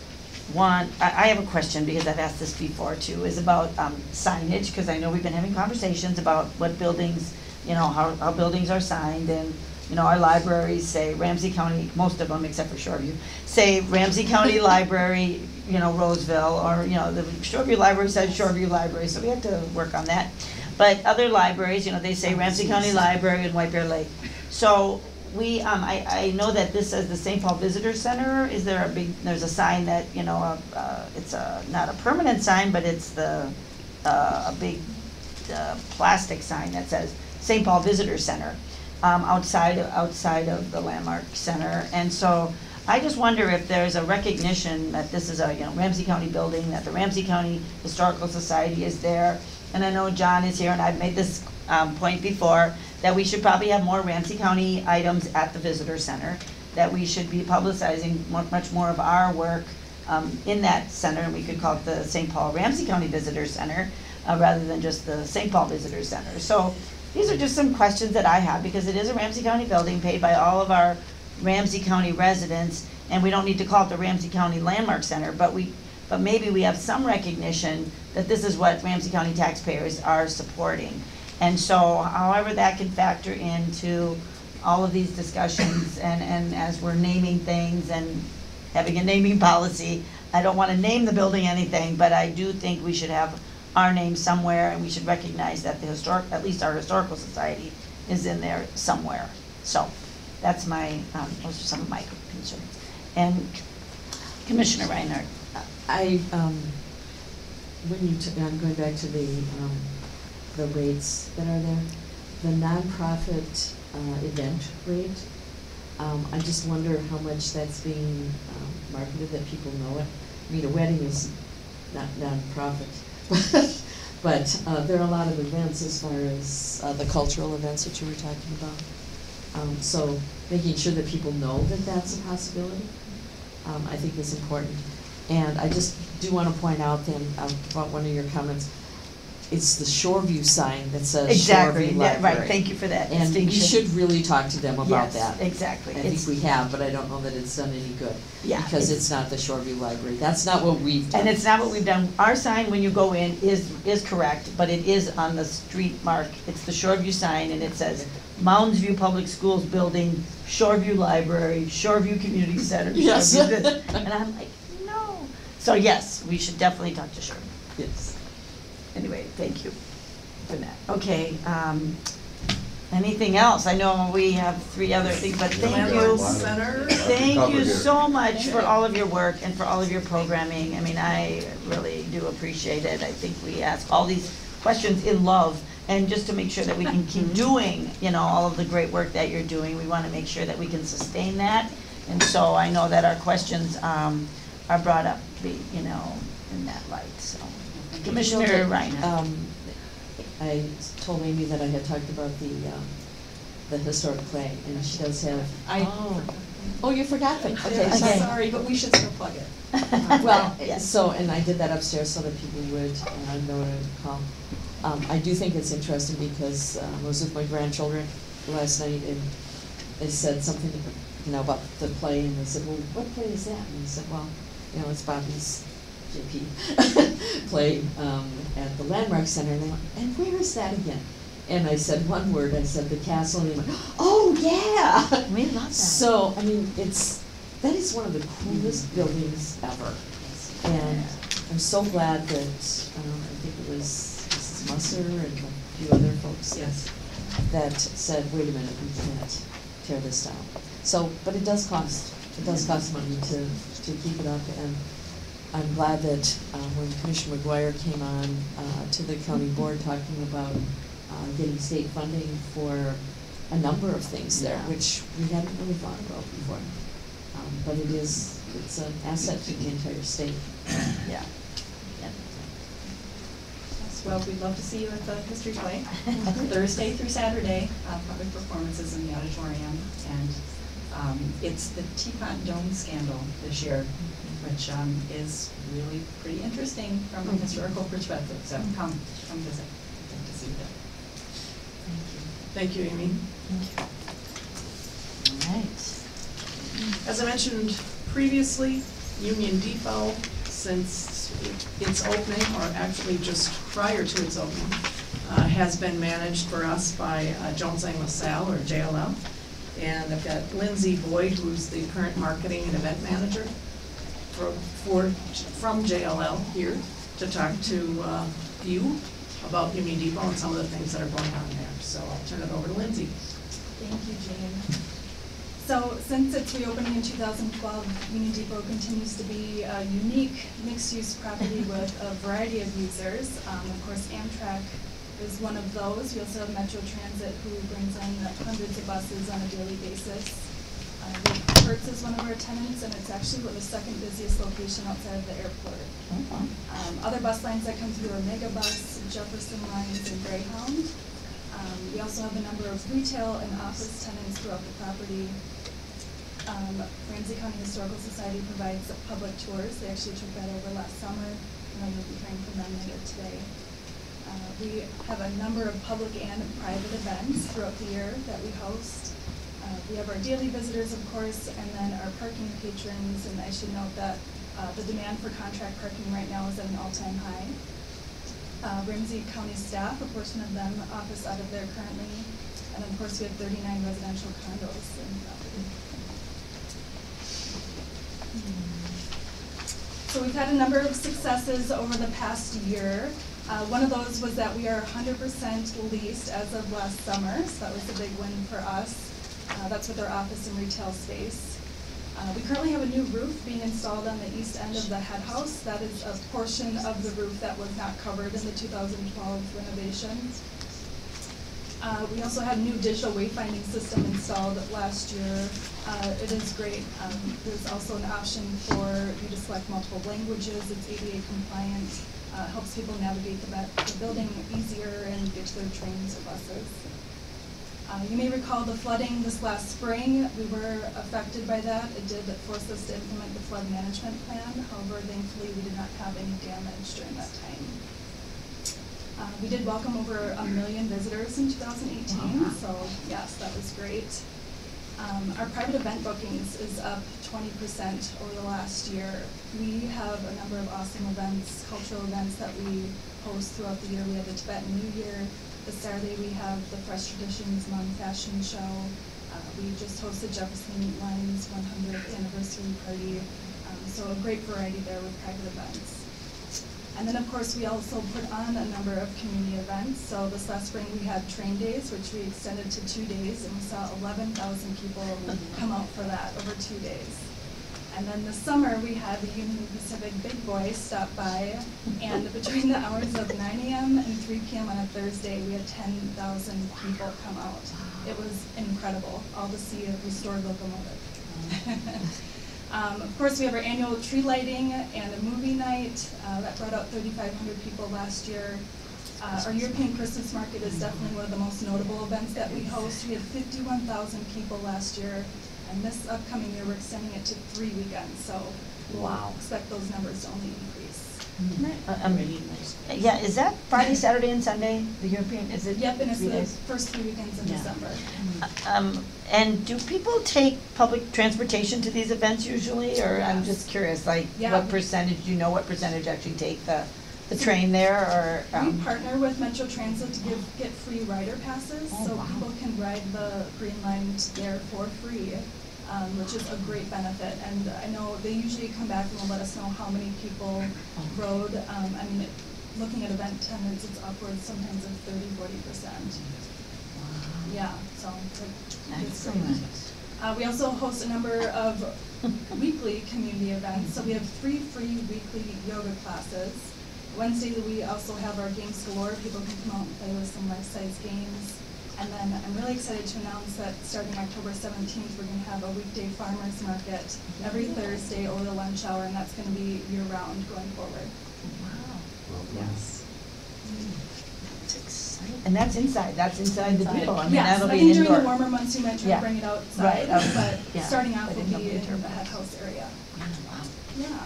want, I, I have a question, because I've asked this before too, is about, um, signage, because I know we've been having conversations about what buildings, you know, how, how buildings are signed, and, you know, our libraries say Ramsey County, most of them, except for Shoreview, say Ramsey County Library, you know, Roseville, or, you know, the Shoreview Library says Shoreview Library, so we have to work on that. But other libraries, you know, they say Ramsey County Library and White Bear Lake. So we, um, I, I know that this says the Saint Paul Visitor Center. Is there a big, there's a sign that, you know, uh, uh, it's a, not a permanent sign, but it's the, uh, a big, uh, plastic sign that says Saint Paul Visitor Center, um, outside, outside of the Landmark Center. And so I just wonder if there's a recognition that this is a, you know, Ramsey County building, that the Ramsey County Historical Society is there. And I know John is here, and I've made this um, point before, that we should probably have more Ramsey County items at the visitor center, that we should be publicizing mu- much more of our work um, in that center, and we could call it the Saint Paul Ramsey County Visitor Center, uh, rather than just the Saint Paul Visitor Center. So these are just some questions that I have, because it is a Ramsey County building paid by all of our Ramsey County residents, and we don't need to call it the Ramsey County Landmark Center, but we, but maybe we have some recognition that this is what Ramsey County taxpayers are supporting. And so however that can factor into all of these discussions, and, and as we're naming things and having a naming policy, I don't want to name the building anything, but I do think we should have our name somewhere, and we should recognize that the historic, at least our historical society is in there somewhere. So that's my, um, those are some of my concerns. And Commissioner Reinhardt. I, um, when you, t- I'm going back to the, um, the rates that are there, the nonprofit, uh, event rate, um, I just wonder how much that's being, um, marketed, that people know it. I mean, a wedding is not nonprofit, but, But uh, there are a lot of events as far as uh, the cultural events that you were talking about. Um, so making sure that people know that that's a possibility, um, I think is important. And I just do want to point out then um, about one of your comments. It's the Shoreview sign that says Exactly, Shoreview that- Library. right, thank you for that And we distinction. should really talk to them about Yes, that. exactly. I It's- think we have, but I don't know that it's done any good. Yeah, Because it's- it's not the Shoreview Library. That's not what we've done. And it's not what we've done. Our sign, when you go in, is, is correct, but it is on the street mark. It's the Shoreview sign, and it says Mounds View Public Schools Building, Shoreview Library, Shoreview Community Center. Yes. Shoreview this. And I'm like, no. So yes, we should definitely talk to Shoreview. Yes. Anyway, thank you for that. Okay, um, anything else? I know we have three other things, but thank Landmark you. Center. Thank Cover you here. so much for all of your work and for all of your programming. I mean, I really do appreciate it. I think we ask all these questions in love, and just to make sure that we can keep doing, you know, all of the great work that you're doing. We want to make sure that we can sustain that. And so I know that our questions um, are brought up, be- you know, in that light, so. Commissioner Reinhardt. Um, I told Amy that I had talked about the, um, the historic play, and she does have, I oh, oh, you forgot them, okay. Yeah, sorry. sorry, but we should still plug it. Well, Yes. so, and I did that upstairs so that people would uh, know to call. Um, I do think it's interesting because um, I was with my grandchildren last night, and they said something, you know, about the play, and they said, well, what play is that? And I said, well, you know, it's Bobby's J P play um, at the Landmark Center, and they went, and where is that again? And I said one word, I said the castle, and they went, oh, yeah! We love that. So, I mean, it's, that is one of the coolest buildings ever. And I'm so glad that, um, I think it was Missus Musser and a few other folks Yes. that said, wait a minute, we can't tear this down. So, but it does cost, it does cost money to, to keep it up, and I'm glad that uh, when Commissioner McGuire came on uh, to the county board talking about uh, getting state funding for a number of things there, Yeah. which we hadn't really thought about before. Um, but it is, it's an asset to the entire state. Yeah. Yes, well, we'd love to see you at the History Play, Thursday through Saturday, uh, public performances in the auditorium. And um, it's the Teapot Dome scandal this year, which um, is really pretty interesting from a historical perspective. So come, come visit. I'd like to see that. Thank you, Amy. All right. As I mentioned previously, Union Depot, since its opening, or actually just prior to its opening, uh, has been managed for us by uh, Jones Lang LaSalle, or J L L. And I've got Lindsay Boyd, who's the current marketing and event manager for, for from J L L here to talk to uh, you about Union Depot and some of the things that are going on there. So I'll turn it over to Lindsay. Thank you, Jane. So since its reopening in two thousand twelve, Union Depot continues to be a unique mixed-use property with a variety of users. Um, of course, Amtrak is one of those. We also have Metro Transit, who brings in hundreds of buses on a daily basis. Uh, Hertz is one of our tenants, and it's actually the second busiest location outside of the airport. Okay. Um, other bus lines that come through are Megabus, Jefferson Lines, and Greyhound. Um, we also have a number of retail and office tenants throughout the property. Um, Ramsey County Historical Society provides public tours. They actually took that over last summer, and I will be hearing from them later today. Uh, we have a number of public and private events throughout the year that we host. Uh, we have our daily visitors, of course, and then our parking patrons, and I should note that uh, the demand for contract parking right now is at an all-time high. Uh, Ramsey County staff, a portion of them office out of there currently, and of course we have thirty-nine residential condos in the property. So we've had a number of successes over the past year. Uh, one of those was that we are one hundred percent leased as of last summer, so that was a big win for us. Uh, that's with our office and retail space. Uh, we currently have a new roof being installed on the east end of the head house. That is a portion of the roof that was not covered in the two thousand twelve renovation. Uh, we also had a new digital wayfinding system installed last year. Uh, it is great. Um, there's also an option for you to select multiple languages. It's A D A compliant. Uh, helps people navigate the, ba- the building easier and get to their trains or buses. Uh, you may recall the flooding this last spring. We were affected by that. It did force us to implement the flood management plan. However, thankfully, we did not have any damage during that time. Uh, we did welcome over a million visitors in two thousand eighteen, wow. So yes, that was great. Um, our private event bookings is up twenty percent over the last year. We have a number of awesome events, cultural events that we host throughout the year. We have the Tibetan New Year. This Saturday we have the Fresh Traditions Hmong Fashion Show. Uh, we just hosted Jefferson Line's one hundredth anniversary party. Um, so a great variety there with private events. And then of course we also put on a number of community events. So this last spring we had train days, which we extended to two days, and we saw eleven thousand people come out for that over two days. And then this summer we had the Union Pacific Big Boys stop by, and between the hours of nine A M and three P M on a Thursday, we had ten thousand people come out. It was incredible, all to see a restored locomotive. Um, of course, we have our annual tree lighting and a movie night. Uh, that brought out thirty-five hundred people last year. Uh, our European Christmas market is definitely one of the most notable events that we host. We had fifty-one thousand people last year, and this upcoming year we're extending it to three weekends. So we'll wow. expect those numbers to only increase. Uh, um, yeah, is that Friday, Saturday, and Sunday, the European, is it? Yep, and it's three the days? first three weekends in Yeah. December. Uh, Um, and do people take public transportation to these events usually, or I'm just curious, like, Yeah. what percentage, do you know what percentage actually take the, the train there, or? We um, partner with Metro Transit to give, get free rider passes, Oh, so wow. people can ride the Green Line there for free, um, which is a great benefit. And I know they usually come back and will let us know how many people rode. Um, I mean, it, looking at event attendance, it's upwards sometimes of thirty, forty percent. Yeah, so it's, it's great. Excellent. Uh, we also host a number of weekly community events. So we have three free weekly yoga classes. Wednesday we also have our games galore. People can come out and play with some life-size games. And then I'm really excited to announce that starting October seventeenth, we're going to have a weekday farmers market every Thursday over the lunch hour, and that's going to be year-round going forward. Wow. Yes. That's exciting. And that's inside, that's inside the deal, I mean, Yes, that'll I be think indoor. during the warmer months you might try Yeah. to bring it outside, Right, okay. but Yeah. starting off But will in the be in winter. the head house area. Wow. Yeah.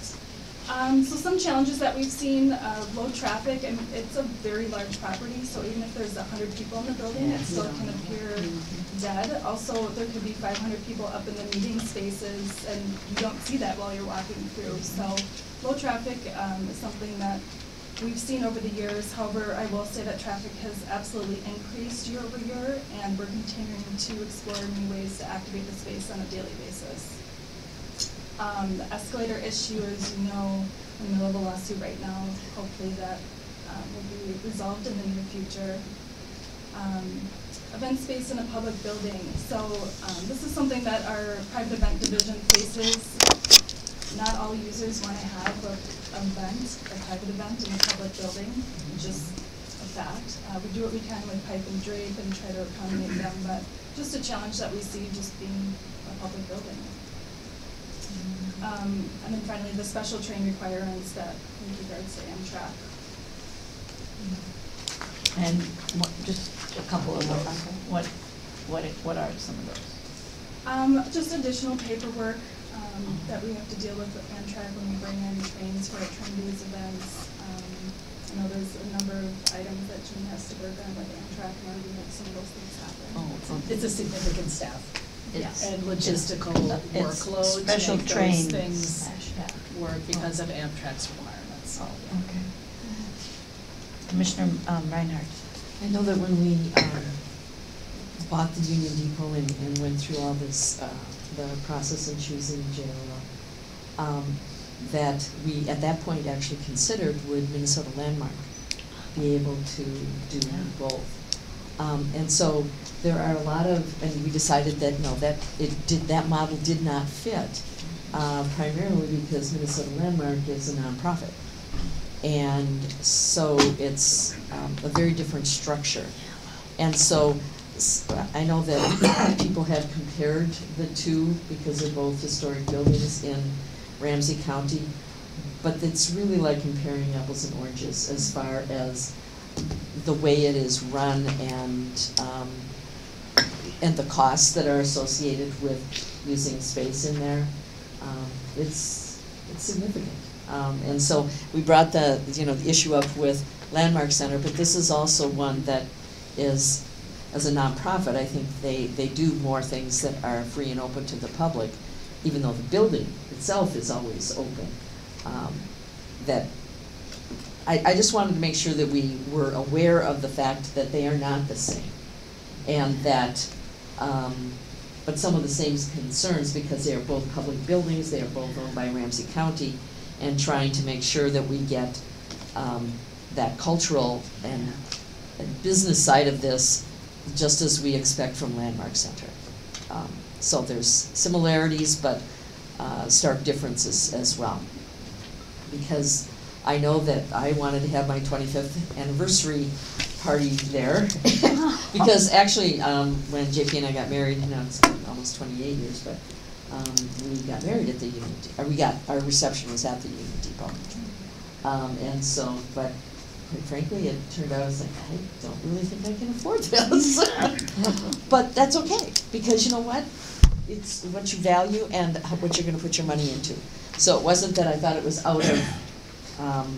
Um, so some challenges that we've seen, uh, low traffic, and it's a very large property, so even if there's a hundred people in the building, it still can appear dead. Also, there could be five hundred people up in the meeting spaces, and you don't see that while you're walking through. So low traffic um, is something that we've seen over the years. However, I will say that traffic has absolutely increased year over year, and we're continuing to explore new ways to activate the space on a daily basis. Um, the escalator issue, as you know, in the middle of a lawsuit right now. Hopefully that um, will be resolved in the near future. Um, event space in a public building. So um, this is something that our private event division faces. Not all users want to have a, an event, a private event in a public building, just a fact. Uh, we do what we can with pipe and drape and try to accommodate them, but just a challenge that we see just being a public building. Um, and then finally, the special train requirements that with regards to Amtrak. And what, just a couple of them, what, what, what are some of those? Um, just additional paperwork um, that we have to deal with with Amtrak when we bring in trains for our train days events. Um, I know there's a number of items that Jean has to work on with Amtrak in order to make some of those things happen. Oh, It's a significant staff It's- and logistical It's workload to special make those trains. things Yeah. work because of Amtrak's requirements. Oh, okay. Commissioner um, Reinhardt. I know that when we um, bought the Union Depot and, and went through all this, uh, the process of choosing J L L, um, that we, at that point, actually considered would Minnesota Landmark be able to do both. Um, and so there are a lot of, and we decided that no, that it did, that model did not fit, uh, primarily because Minnesota Landmark is a nonprofit. And so it's um, a very different structure. And so s- I know that people have compared the two because they're both historic buildings in Ramsey County. but it's really like comparing apples and oranges as far as the way it is run and, um, and the costs that are associated with using space in there. Um, it's, it's significant. Um, and so we brought the, you know, the issue up with Landmark Center, but this is also one that is, as a nonprofit, I think they, they do more things that are free and open to the public, even though the building itself is always open. Um, that I, I just wanted to make sure that we were aware of the fact that they are not the same, and that, um, but some of the same concerns, because they are both public buildings, they are both owned by Ramsey County, and trying to make sure that we get um, that cultural and, and business side of this just as we expect from Landmark Center. Um, so there's similarities, but uh, stark differences as well. Because I know that I wanted to have my twenty-fifth anniversary party there. Because actually, um, when J P and I got married, you know, it's been almost twenty-eight years, but um, we got married at the Union, or we got, our reception was at the Union Depot. Um, and so, but quite frankly, it turned out I was like, I don't really think I can afford this. But that's okay, because you know what? It's what you value and how, what you're gonna put your money into. So it wasn't that I thought it was out of, um,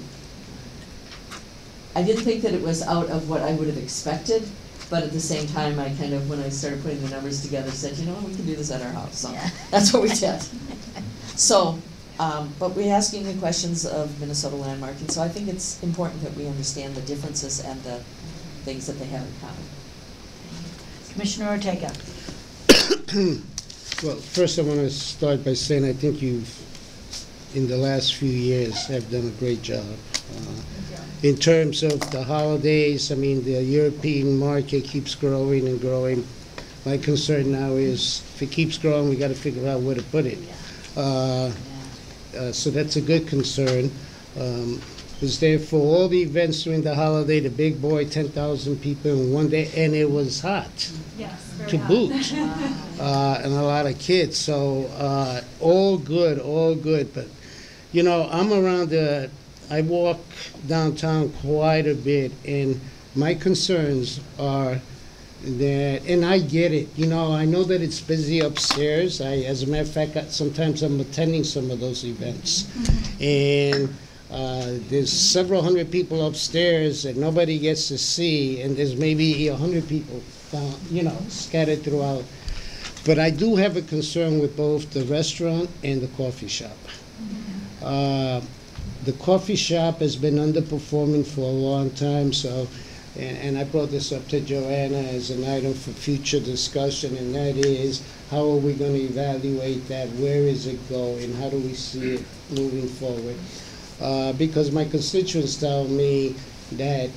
I didn't think that it was out of what I would have expected, but at the same time, I kind of, when I started putting the numbers together, said, you know what, we can do this at our house, so Yeah. that's what we did. So, um, but we're asking the questions of Minnesota Landmark, and so I think it's important that we understand the differences and the things that they have in common. Commissioner Ortega. Well, first I want to start by saying I think you've, in the last few years, have done a great job. Uh, in terms of the holidays, I mean, the European market keeps growing and growing. My concern now is if it keeps growing, we got to figure out where to put it. Uh, uh, so that's a good concern. Um, was there for all the events during the holiday, the big boy, ten thousand people in one day, and it was hot. Yes, very To hot. boot, uh, and a lot of kids. So uh, all good, all good. But you know, I'm around the. I walk downtown quite a bit, and my concerns are that, and I get it. You know, I know that it's busy upstairs. I, as a matter of fact, I, sometimes I'm attending some of those events, and. Uh, there's several hundred people upstairs that nobody gets to see, and there's maybe a hundred people down, you know, scattered throughout. But I do have a concern with both the restaurant and the coffee shop. Uh, the coffee shop has been underperforming for a long time, so, and, and I brought this up to Joanna as an item for future discussion, and that is, how are we going to evaluate that? Where is it going? How do we see it moving forward? Uh, because my constituents tell me that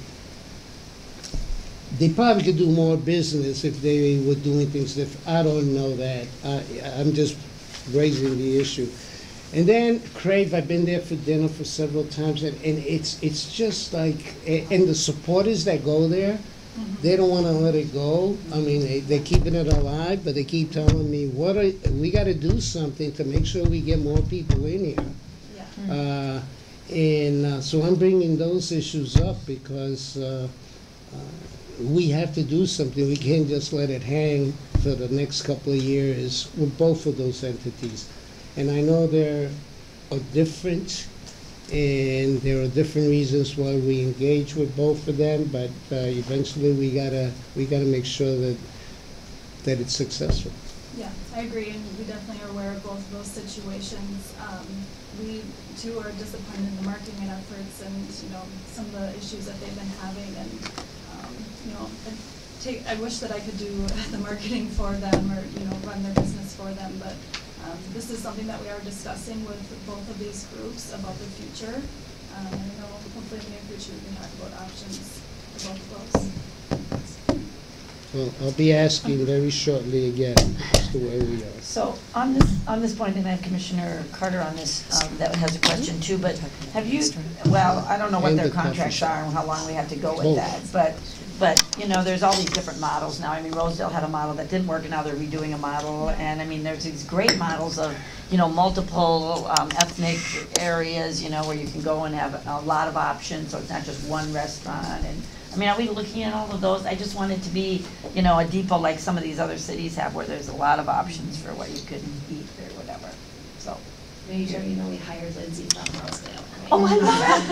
they probably could do more business if they were doing things different. I don't know that. I, I'm just raising the issue. And then Crave, I've been there for dinner for several times, and, and it's it's just like, and the supporters that go there, mm-hmm. they don't want to let it go. I mean, they, they're keeping it alive, but they keep telling me, what are, we got to do something to make sure we get more people in here. Yeah. Mm-hmm. Uh, And uh, so I'm bringing those issues up because uh, uh, we have to do something. We can't just let it hang for the next couple of years with both of those entities. And I know there are different, and there are different reasons why we engage with both of them. But uh, eventually, we gotta we gotta make sure that that it's successful. Yeah, I agree, and we definitely are aware of both of those situations. Um, we too are disappointed in the marketing efforts and, you know, some of the issues that they've been having, and, um, you know, I take, I wish that I could do the marketing for them or, you know, run their business for them, but um, this is something that we are discussing with both of these groups about the future. Um, and I know hopefully in the near future we can talk about options for both of those. Well, I'll be asking very shortly again as to where we are. So on this, on this point, and I have Commissioner Carter on this, um, that has a question too, but have you, well, I don't know what And their the coffee contracts shop. are and how long we have to go with Both. that, but But, you know, there's all these different models now. I mean, Rosedale had a model that didn't work, and now they're redoing a model. And I mean, there's these great models of, you know, multiple um, ethnic areas, you know, where you can go and have a lot of options, so it's not just one restaurant. And I mean, are we looking at all of those? I just want it to be, you know, a depot like some of these other cities have, where there's a lot of options for what you could eat or whatever, so. Major, you know, we hired Lindsay from Rosedale. Right? Oh, I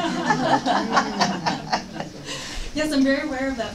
love it. Yes, I'm very aware of that.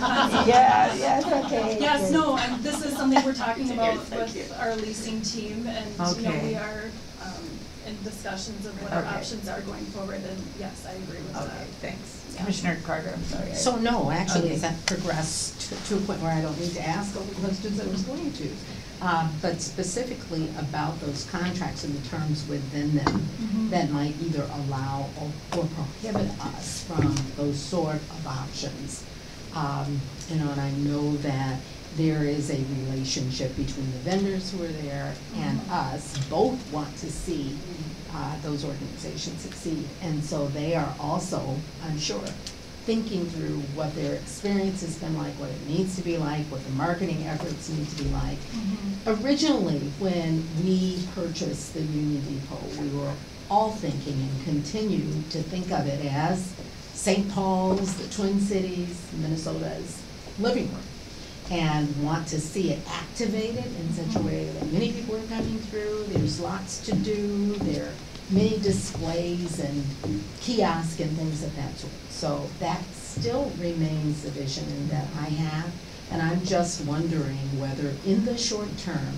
Yeah, yeah, it's okay. Yes, no, um, this is something we're talking about Thank you. with our leasing team, and, you know, Okay. we are, um, in discussions of what our Okay. options are going forward, and yes, I agree with that. Okay, thanks. Commissioner Carter, I'm sorry. I- So no, actually, Okay. has that progressed to, to a point where I don't need to ask all the questions I was going to? Um, but specifically about those contracts and the terms within them Mhm. that might either allow or, or prohibit us from those sort of options. Um, you know, and I know that there is a relationship between the vendors who are there and us. Both want to see uh, those organizations succeed. And so they are also, I'm sure, thinking through what their experience has been like, what it needs to be like, what the marketing efforts need to be like. Mhm. Originally, when we purchased the Union Depot, we were all thinking and continue to think of it as Saint Paul's, the Twin Cities, Minnesota's living room, and want to see it activated in such a way that many people are coming through. There's lots to do. There are many displays and kiosks and things of that sort. So that still remains the vision that I have, and I'm just wondering whether in the short term,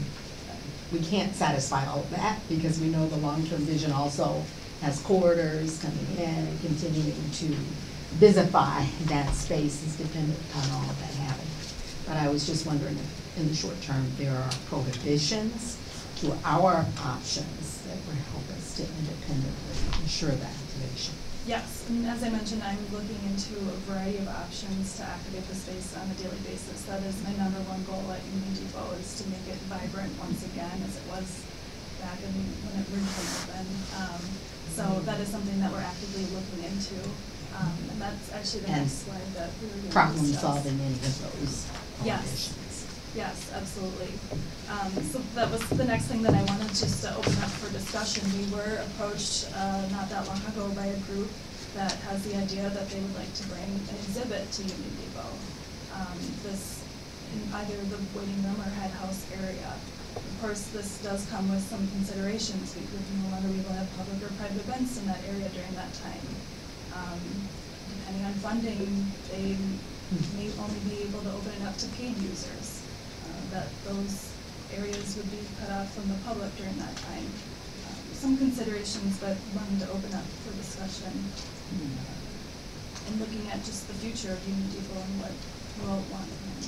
we can't satisfy all of that, because we know the long-term vision also has corridors coming in and continuing to visify that space is dependent upon all of that happening. But I was just wondering if in the short term there are prohibitions to our options that would help us to independently ensure that activation. Yes, and as I mentioned, I'm looking into a variety of options to activate the space on a daily basis. That is my number one goal at Union Depot, is to make it vibrant once again, as it was back in, when it originally opened. Um, so that is something that we're actively looking into. Um, and that's actually the And next slide that we were going to Problem discuss. solving any of those Yes. prohibitions. Yes, absolutely. Um, so that was the next thing that I wanted just to open up for discussion. We were approached, uh, not that long ago by a group that has the idea that they would like to bring an exhibit to Union Depot. Um, this, in either the waiting room or head house area. Of course, this does come with some considerations. We could no longer be able to have public or private events in that area during that time. Um, depending on funding, they may only be able to open it up to paid users. That those areas would be cut off from the public during that time. Um, some considerations, but wanted to open up for discussion. Uh, and looking at just the future of Union Depot and what we'll want.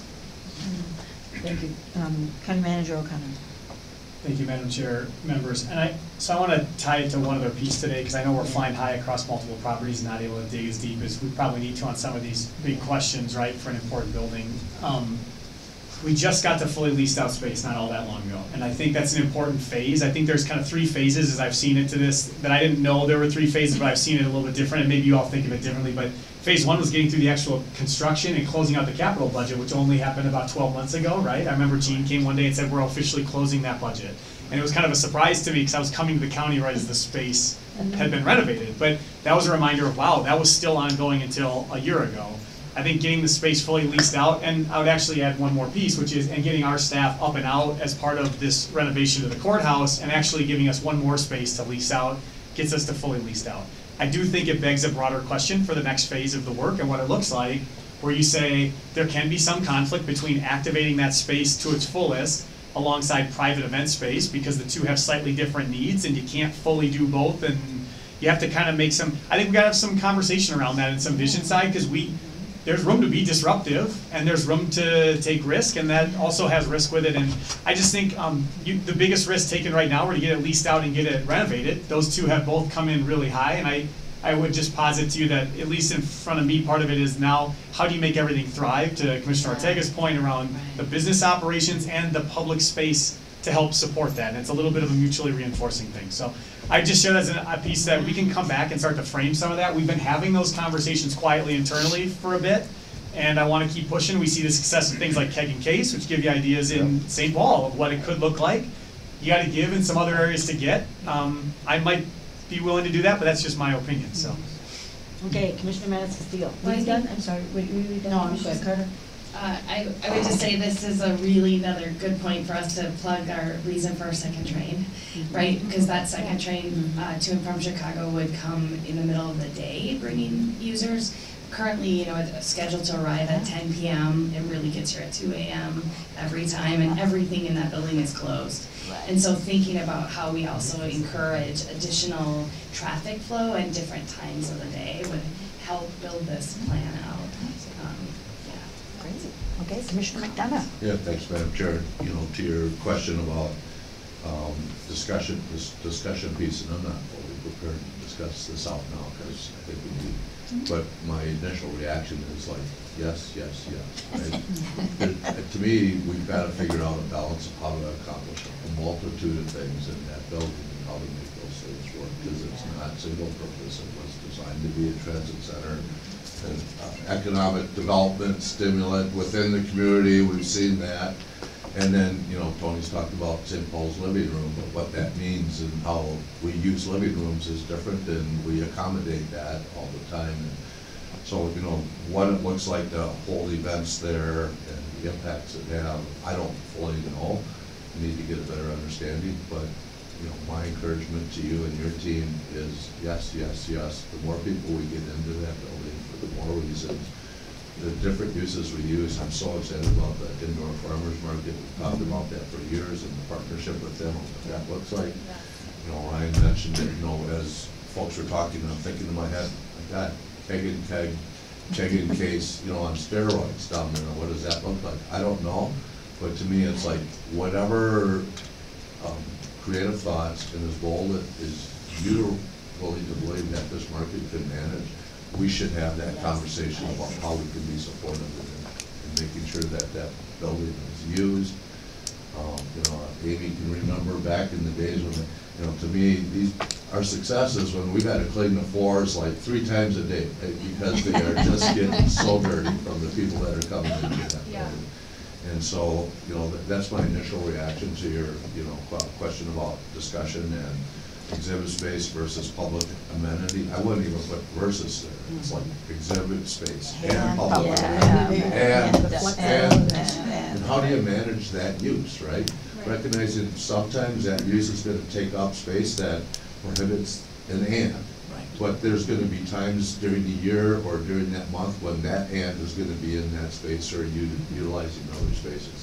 Thank you. Um, County Manager O'Connor. Thank you, Madam Chair, members. And I, so I want to tie it to one other piece today, because I know we're flying high across multiple properties, not able to dig as deep as we probably need to on some of these big questions, right, for an important building. Um, we just got to fully leased out space not all that long ago, and I think that's an important phase. I think there's kind of three phases as I've seen it to this, that I didn't know there were three phases, but I've seen it a little bit different, and maybe you all think of it differently. But phase one was getting through the actual construction and closing out the capital budget, which only happened about twelve months ago, right? I remember Gene came one day and said, we're officially closing that budget. And it was kind of a surprise to me, because I was coming to the county right as the space had been renovated. But that was a reminder of, wow, that was still ongoing until a year ago. I think getting the space fully leased out, and I would actually add one more piece, which is, and getting our staff up and out as part of this renovation to the courthouse, and actually giving us one more space to lease out, gets us to fully leased out. I do think it begs a broader question for the next phase of the work and what it looks like, where you say there can be some conflict between activating that space to its fullest alongside private event space, because the two have slightly different needs and you can't fully do both, and you have to kind of make some, I think we gotta have some conversation around that and some vision side, because we, there's room to be disruptive and there's room to take risk, and that also has risk with it. And I just think um, you, the biggest risk taken right now were to get it leased out and get it renovated. Those two have both come in really high, and I, I would just posit to you that, at least in front of me, part of it is now, how do you make everything thrive, to Commissioner Ortega's point around the business operations and the public space to help support that. And it's a little bit of a mutually reinforcing thing. So I just share that as a piece that we can come back and start to frame some of that. We've been having those conversations quietly internally for a bit, and I want to keep pushing. We see the success of things like Keg and Case, which give you ideas in Saint Paul of what it could look like. You got to give in some other areas to get. Um, I might be willing to do that, but that's just my opinion, so. Okay, Commissioner Manis Castillo. Well, I Were you done? think- I'm sorry, were you, were you done? No, I'm Commissioner good. Carter? Uh, I, I would just say this is a really another good point for us to plug our reason for our second train, right? Because that second train uh, to and from Chicago would come in the middle of the day, bringing users. Currently, you know, it's scheduled to arrive at ten P M It really gets here at two A M every time, and everything in that building is closed. And so thinking about how we also encourage additional traffic flow at different times of the day would help build this plan out. Um, Great. Okay, Commissioner McDonough. Yeah, thanks, Madam Chair. You know, to your question about um, discussion, this discussion piece, and I'm not fully prepared to discuss this out now because I think we need. But my initial reaction is like, yes, yes, yes. Right? But, to me, we've got to figure out a balance of how to accomplish a multitude of things in that building and how to make those things work, because it's not single purpose. It was designed to be a transit center and uh, economic development stimulant within the community. We've seen that. And then, you know, Tony's talked about Saint Paul's living room, but what that means and how we use living rooms is different, and we accommodate that all the time. And so, you know, what it looks like to hold events there and the impacts it have, I don't fully know. We need to get a better understanding, but, you know, my encouragement to you and your team is yes, yes, yes. The more people we get into that building, for the more reasons, the different uses we use. I'm so excited about the indoor farmers market. We've talked about that for years and the partnership with them, what that looks like. You know, Ryan mentioned it, you know, as folks were talking, I'm thinking in my head, my God, keg and keg, keg and case, you know, on steroids down there. What does that look like? I don't know. But to me, it's like whatever um, creative thoughts and as bold as you're willing to believe that this market can manage, we should have that conversation about how we can be supportive of it and making sure that that building is used. Um, you know, Amy can remember back in the days when, you know, to me, these our successes when we've had to clean the floors like three times a day because they are just getting so dirty from the people that are coming into that Yeah. building. And so, you know, that, that's my initial reaction to your, you know, question about discussion and exhibit space versus public amenity. I wouldn't even put versus there. It's like exhibit space and, And public public amenity. amenity. And, And- and, and- and how do you manage that use, right? Right. Recognizing sometimes that use is gonna take up space that prohibits an and. But there's gonna be times during the year or during that month when that and is gonna be in that space or u- utilizing other spaces.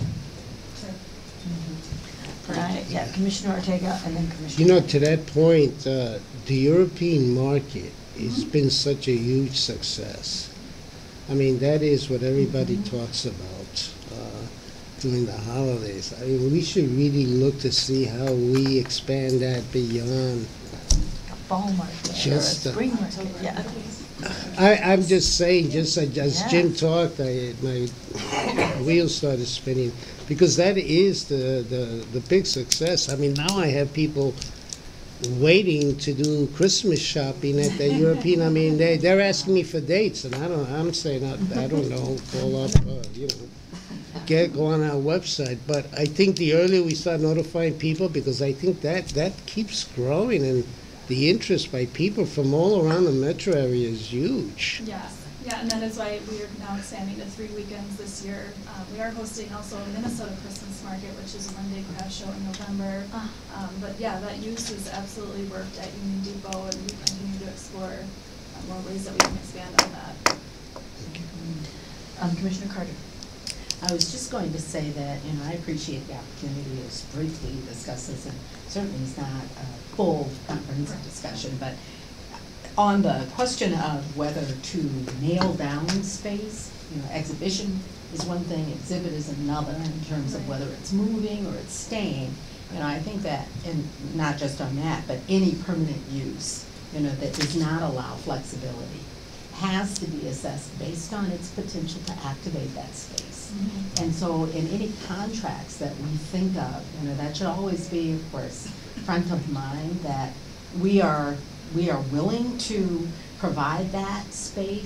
Right, yeah, Commissioner Ortega and then Commissioner. You know, to that point, uh, the European market has been such a huge success. I mean, that is what everybody talks about uh, during the holidays. I mean, we should really look to see how we expand that beyond. A fall market or a Just, uh, spring market, yeah. I, I'm just saying, just as Yeah. Jim talked, I, my wheels started spinning, because that is the, the, the big success. I mean, now I have people waiting to do Christmas shopping at the European. I mean, they, they're asking me for dates, and I don't, I'm saying, I, I don't know, call up, uh, you know, get, go on our website. But I think the earlier we start notifying people, because I think that, that keeps growing, and the interest by people from all around the metro area is huge. Yeah, yeah, and that is why we are now expanding to three weekends this year. Uh, we are hosting also a Minnesota Christmas Market, which is a one-day craft show in November. Um, but yeah, that use has absolutely worked at Union Depot, and we continue to explore uh, more ways that we can expand on that. Um, Commissioner Carter. I was just going to say that, you know, I appreciate the opportunity to briefly discuss this, and certainly it's not a full comprehensive discussion, but on the question of whether to nail down space, you know, exhibition is one thing, exhibit is another in terms of whether it's moving or it's staying. You know, I think that, and not just on that, but any permanent use, you know, that does not allow flexibility has to be assessed based on its potential to activate that space. Mm-hmm. And so in any contracts that we think of, you know, that should always be, of course, front of mind, that we are, we are willing to provide that space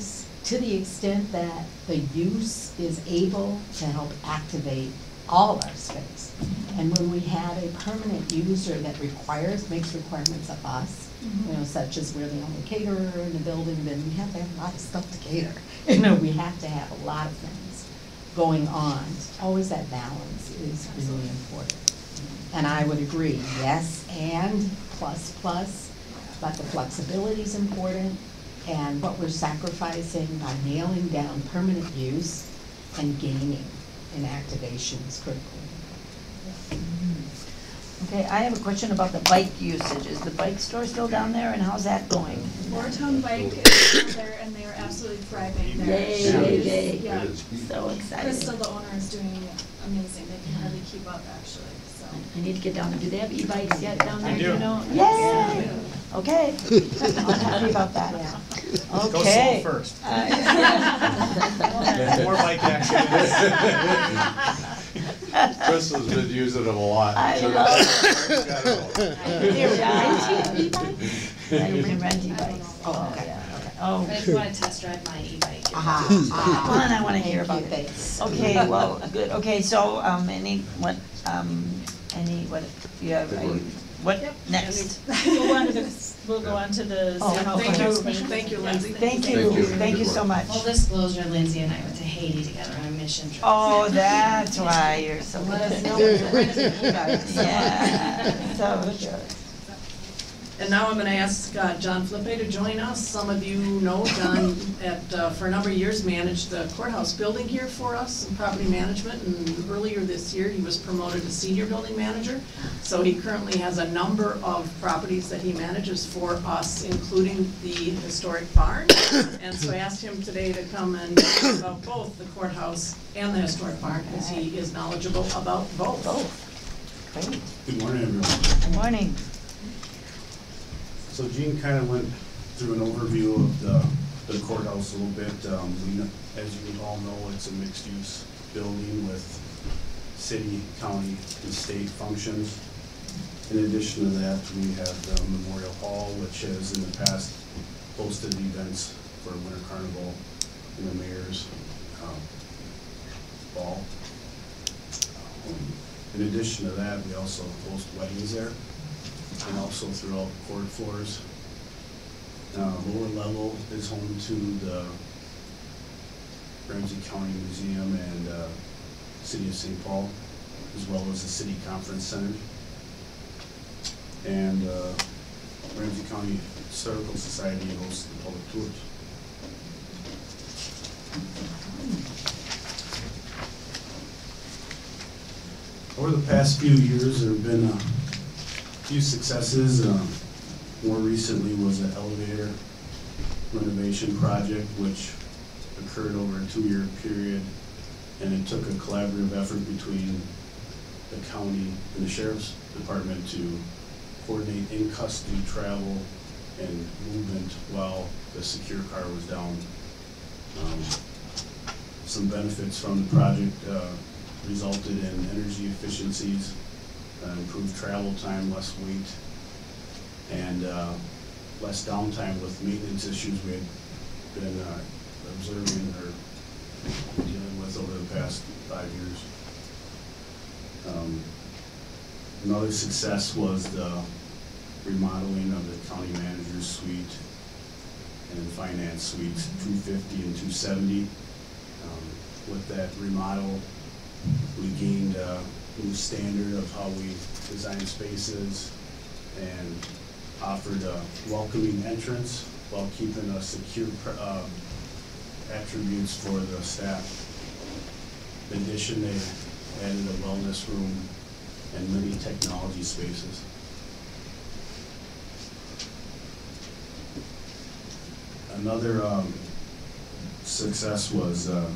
to the extent that the use is able to help activate all of our space. And when we have a permanent user that requires, makes requirements of us, you know, such as we're the only caterer in the building, then we have to have a lot of stuff to cater. You know, we have to have a lot of things going on. Always that balance is really important. And I would agree, yes, and plus, plus, but the flexibility is important, and what we're sacrificing by nailing down permanent use and gaining in activation is critical. Okay, I have a question about the bike usage. Is the bike store still down there, and how's that going? Wartown Bike is still there, and they are absolutely thriving there. Yay, She yay, is- yay. Yeah. So excited. Crystal, the owner, is doing amazing. They can hardly keep up, actually, so. I need to get down there. Do they have e-bikes yet down there? They Do you do. know? Yeah. Yay! Okay. I'm happy about that. Go slow Okay. first. Uh, More bike accidents. Crystal's been using them a lot. I So love that's- They're renting e-bikes? Yeah, you can rent e-bikes. Oh, okay. Oh. I just wanna test drive my e-bike. Aha, Come aha. on, I wanna hear about Thank you, it. thanks. Okay, well, good, okay, so, um, any, what, um, any, what, you have, are you, what, next? We'll go on to the, we'll go on to the Oh, City Hall thank you. Commission. Thank you, Lindsay. Thank you, Thank you. thank you so much. Full disclosure, Lindsay and I went to Haiti together on a mission trip. Oh, that's why you're so Let us good. know when you're renting e-bikes. Yeah, so good. And now I'm gonna ask uh, John Flippe to join us. Some of you know John at, uh, for a number of years managed the courthouse building here for us in property management, and earlier this year he was promoted to senior building manager. So he currently has a number of properties that he manages for us, including the historic barn. And so I asked him today to come and talk about both the courthouse and the historic barn, because he is knowledgeable about both. Both. Great. Good morning, everyone. Good morning. So Gene kind of went through an overview of the, the courthouse a little bit. Um, we, kn- as you all know, it's a mixed-use building with city, county, and state functions. In addition to that, we have the Memorial Hall, which has in the past hosted events for Winter Carnival and the mayor's um, ball. Um, in addition to that, we also host weddings there, and also throughout the court floors. Uh, lower level is home to the Ramsey County Museum and uh, City of Saint Paul, as well as the City Conference Center. And uh, Ramsey County Historical Society hosts the public tours. Over the past few years, there have been a few successes. Uh, more recently was an elevator renovation project, which occurred over a two-year period, and it took a collaborative effort between the county and the sheriff's department to coordinate in-custody travel and movement while the secure car was down. Um, some benefits from the project uh, resulted in energy efficiencies, uh, improved travel time, less weight, and uh, less downtime with maintenance issues we had been uh, observing or dealing with over the past five years. Um, another success was the remodeling of the county manager's suite and finance suites two fifty and two seventy. Um, with that remodel, we gained a new standard of how we design spaces and offered a welcoming entrance while keeping a secure um, attributes for the staff. In addition, they added a wellness room and many technology spaces. Another um, success was uh,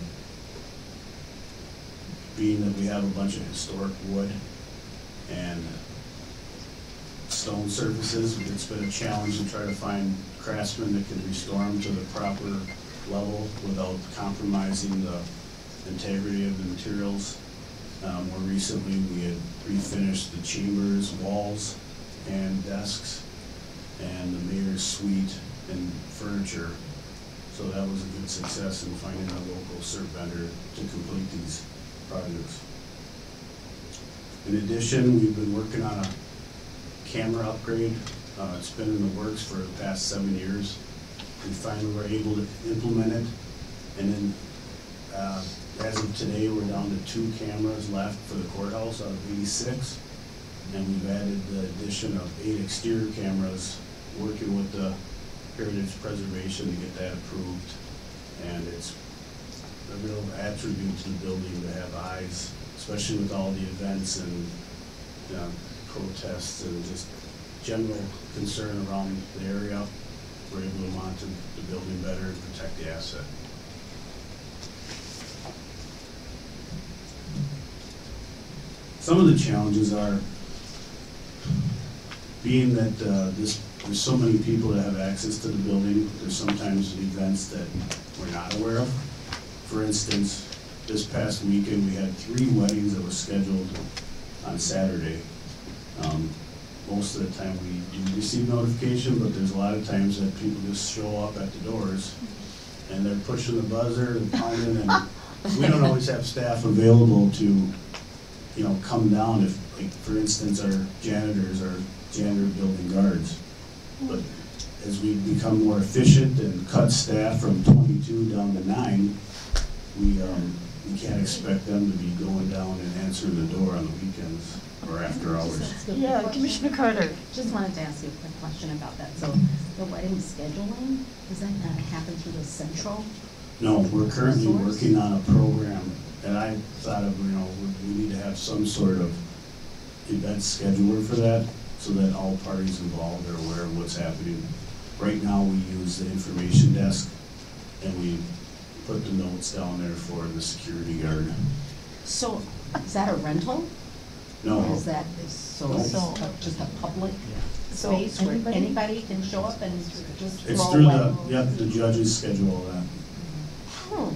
being that we have a bunch of historic wood and stone surfaces. It's been a challenge to try to find craftsmen that can restore them to the proper level without compromising the integrity of the materials. Um, more recently, we had refinished the chambers, walls, and desks, and the mayor's suite and furniture. So So that was a good success in finding a local cert vendor to complete these projects. In addition, we've been working on a camera upgrade. Uh, it's been in the works for the past seven years. We finally were able to implement it. And then, uh, as of today, we're down to two cameras left for the courthouse out of eighty-six. And we've added the addition of eight exterior cameras, working with the Heritage Preservation to get that approved. And it's a real attribute to the building to have eyes, especially with all the events and you know, protests and just general concern around the area. We're able to monitor the building better and protect the asset. Some of the challenges are being that uh, this, there's so many people that have access to the building, there's sometimes events that we're not aware of. For instance, this past weekend, we had three weddings that were scheduled on Saturday. Um, most of the time we do receive notification, but there's a lot of times that people just show up at the doors and they're pushing the buzzer and pounding, and we don't always have staff available to, you know, come down if, like, for instance, our janitors are janitor building guards. But as we become more efficient and cut staff from twenty-two down to nine, we, um, we can't expect them to be going down and answering the door on the weekends or after hours. Yeah, Commissioner Carter. Just wanted to ask you a quick question about that. So the wedding scheduling, does that not happen through the central? No, we're currently source? working on a program, and I thought of, you know, we we need to have some sort of event scheduler for that, so that all parties involved are aware of what's happening. Right now, we use the information desk, and we put the notes down there for the security guard. So is that a rental? No. Or is that, is, so No. it's a- just a public So space where anybody- anybody can show up and just It's throw through away? the, yep, the judges schedule all that. Hmm.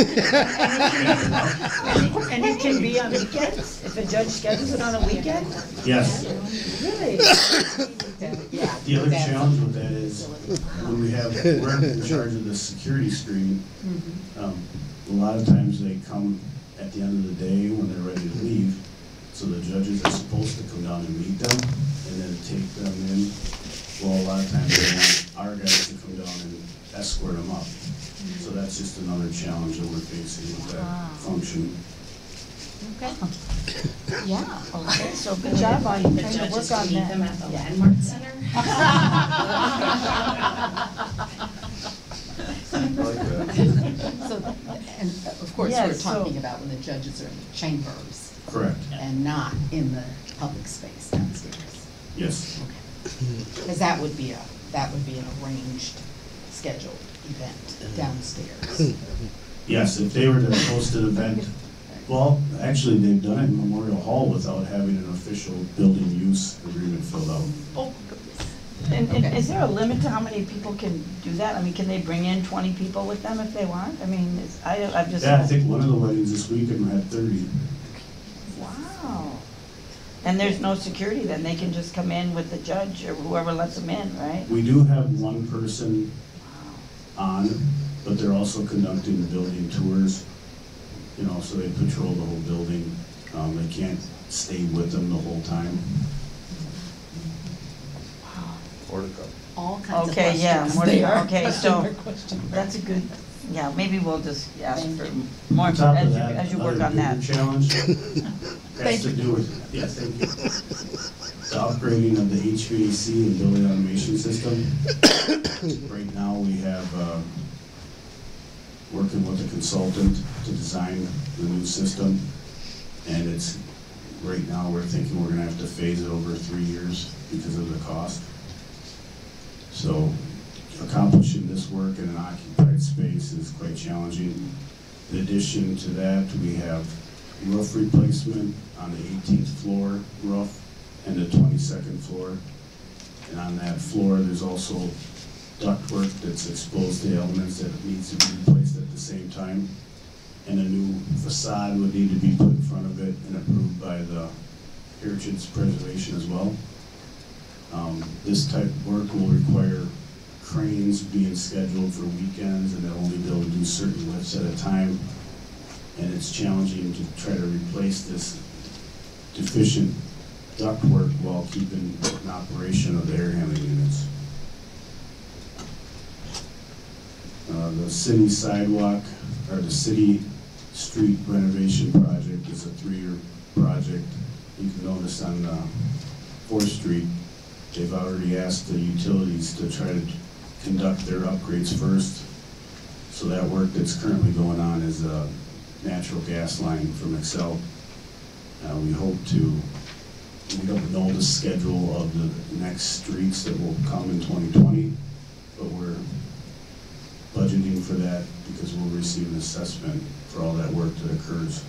And it can be on weekends, if a judge schedules it on a weekend? Yes. Really? Yeah. The other challenge with that is, when we have, we're in charge of the security screening, Mhm. um, a lot of times they come at the end of the day when they're ready to leave, so the judges are supposed to come down and meet them, and then take them in. Well, a lot of times they want our guys to come down and escort them up. So that's just another challenge that we're facing with Wow. that function. Okay. Yeah. Okay, so good job on The trying to work judges on meet them that. at the Yeah. Landmark Center. I like that. So, and uh, of course, Yeah, we're so- talking about when the judges are in the chambers Correct, and not in the public space downstairs. yes. Because that would be a, that would be an arranged, scheduled event downstairs. Yes, if they were to host an event, well, actually, they've done it in Memorial Hall without having an official building use agreement filled out. Oh, and, and Okay. is there a limit to how many people can do that? I mean, can they bring in twenty people with them if they want? I mean, it's, I, I've just. Yeah, I think one of the weddings this weekend had thirty. Wow. And there's no security then, they can just come in with the judge or whoever lets them in, right? We do have one person on, but they're also conducting the building tours, you know, so they patrol the whole building. Um, they can't stay with them the whole time. Portico. All kinds of Okay, yeah, questions more, there. okay, so, Question, question. that's a good, yeah, maybe we'll just ask Thank for you. more, On top as of you, that, as you work another on that. bigger challenge has Thank to do with, yes, thank you. The upgrading of the H V A C and building automation system. Right now, we have, uh, working with a consultant to design the new system. And it's, right now, we're thinking we're gonna have to phase it over three years because of the cost. So accomplishing this work in an occupied space is quite challenging. In addition to that, we have roof replacement on the eighteenth floor roof and the twenty-second floor. And on that floor, there's also ductwork that's exposed to elements that needs to be replaced at the same time. And a new facade would need to be put in front of it and approved by the Heritage Preservation as well. Um, this type of work will require cranes being scheduled for weekends, and they'll only be able to do certain lifts at a time. And it's challenging to try to replace this deficient ductwork while keeping an operation of the air handling units. Uh, the city sidewalk, or the city street renovation project is a three-year project. You can notice on uh, fourth street, they've already asked the utilities to try to conduct their upgrades first. So that work that's currently going on is a natural gas line from Excel. Uh, we hope to, we don't know the schedule of the next streets that will come in twenty twenty, but we're budgeting for that because we'll receive an assessment for all that work that occurs.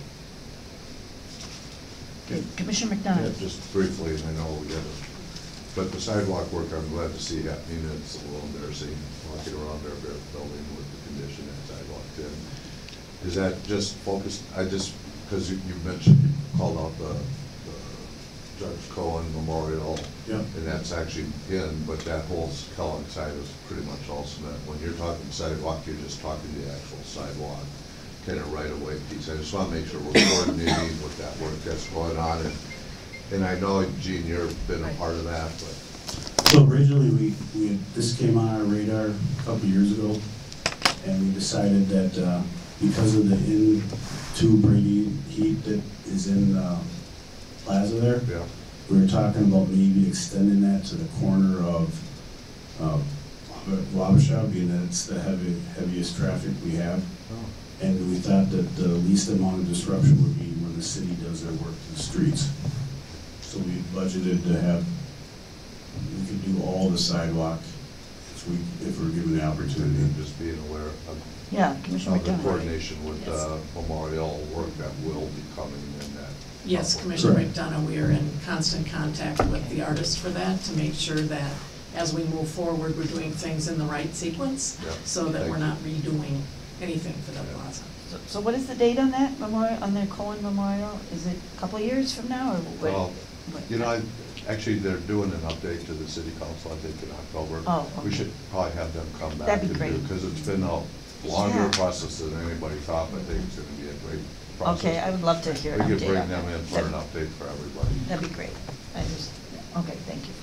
Okay, Commissioner McDonough. Yeah, just briefly, and I know we got it, but the sidewalk work I'm glad to see happening. It's a little embarrassing walking around our building with the condition that sidewalk did. Is that just focused, I just, because you, you mentioned, you called out the, the Judge Cohen Memorial, Yep. and that's actually in, but that whole Kellogg side is pretty much all cement. When you're talking sidewalk, you're just talking the actual sidewalk, kind of right-of-way piece. I just want to make sure we're coordinating with that work that's going on, and, and I know, Gene, you've been a part of that, but. So originally, we, we had, this came on our radar a couple years ago, and we decided that uh, because of the in-tube radiant heat that is in the plaza there, Yeah. we were talking about maybe extending that to the corner of uh, Wabasha, being that it's the heavy, heaviest traffic we have. Oh. And we thought that the least amount of disruption would be when the city does their work to the streets. So we budgeted to have, we could do all the sidewalk if we, if we're given the opportunity. And just being aware of, Yeah, Commissioner of the McDonough. coordination with uh, memorial work that will be coming in that. Yes, Commissioner Correct. McDonough, we are in constant contact with the artist for that to make sure that as we move forward, we're doing things in the right sequence Yeah. so that Thank we're you. not redoing anything for the plaza. So, so what is the date on that memorial, on their Cohen Memorial? Is it a couple of years from now, or what? Well, what- you know, I, actually, they're doing an update to the city council, I think, in October. Oh, We okay. should probably have them come back That'd be and do, great. because it's been a longer Yeah. process than anybody thought, but I think it's gonna be a great process. Okay, I would love to hear an We update could bring on them that. in for an That'd- update for everybody. That'd be great. I just, okay, thank you.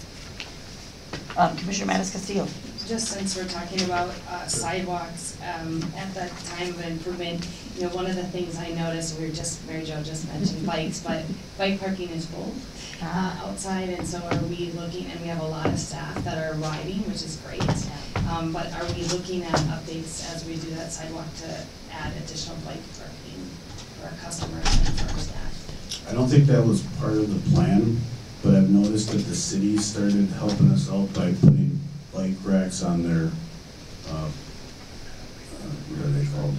Um, Commissioner Manis Castillo. Just since we're talking about uh, sidewalks, um, at the time of improvement, you know, one of the things I noticed, we were just, Mary Jo just mentioned bikes, but bike parking is full uh, outside, and so are we looking, and we have a lot of staff that are riding, which is great. Um, But are we looking at updates as we do that sidewalk to add additional bike parking for our customers and for our staff? I don't think that was part of the plan, but I've noticed that the city started helping us out by putting bike racks on their, uh, uh, what are they called?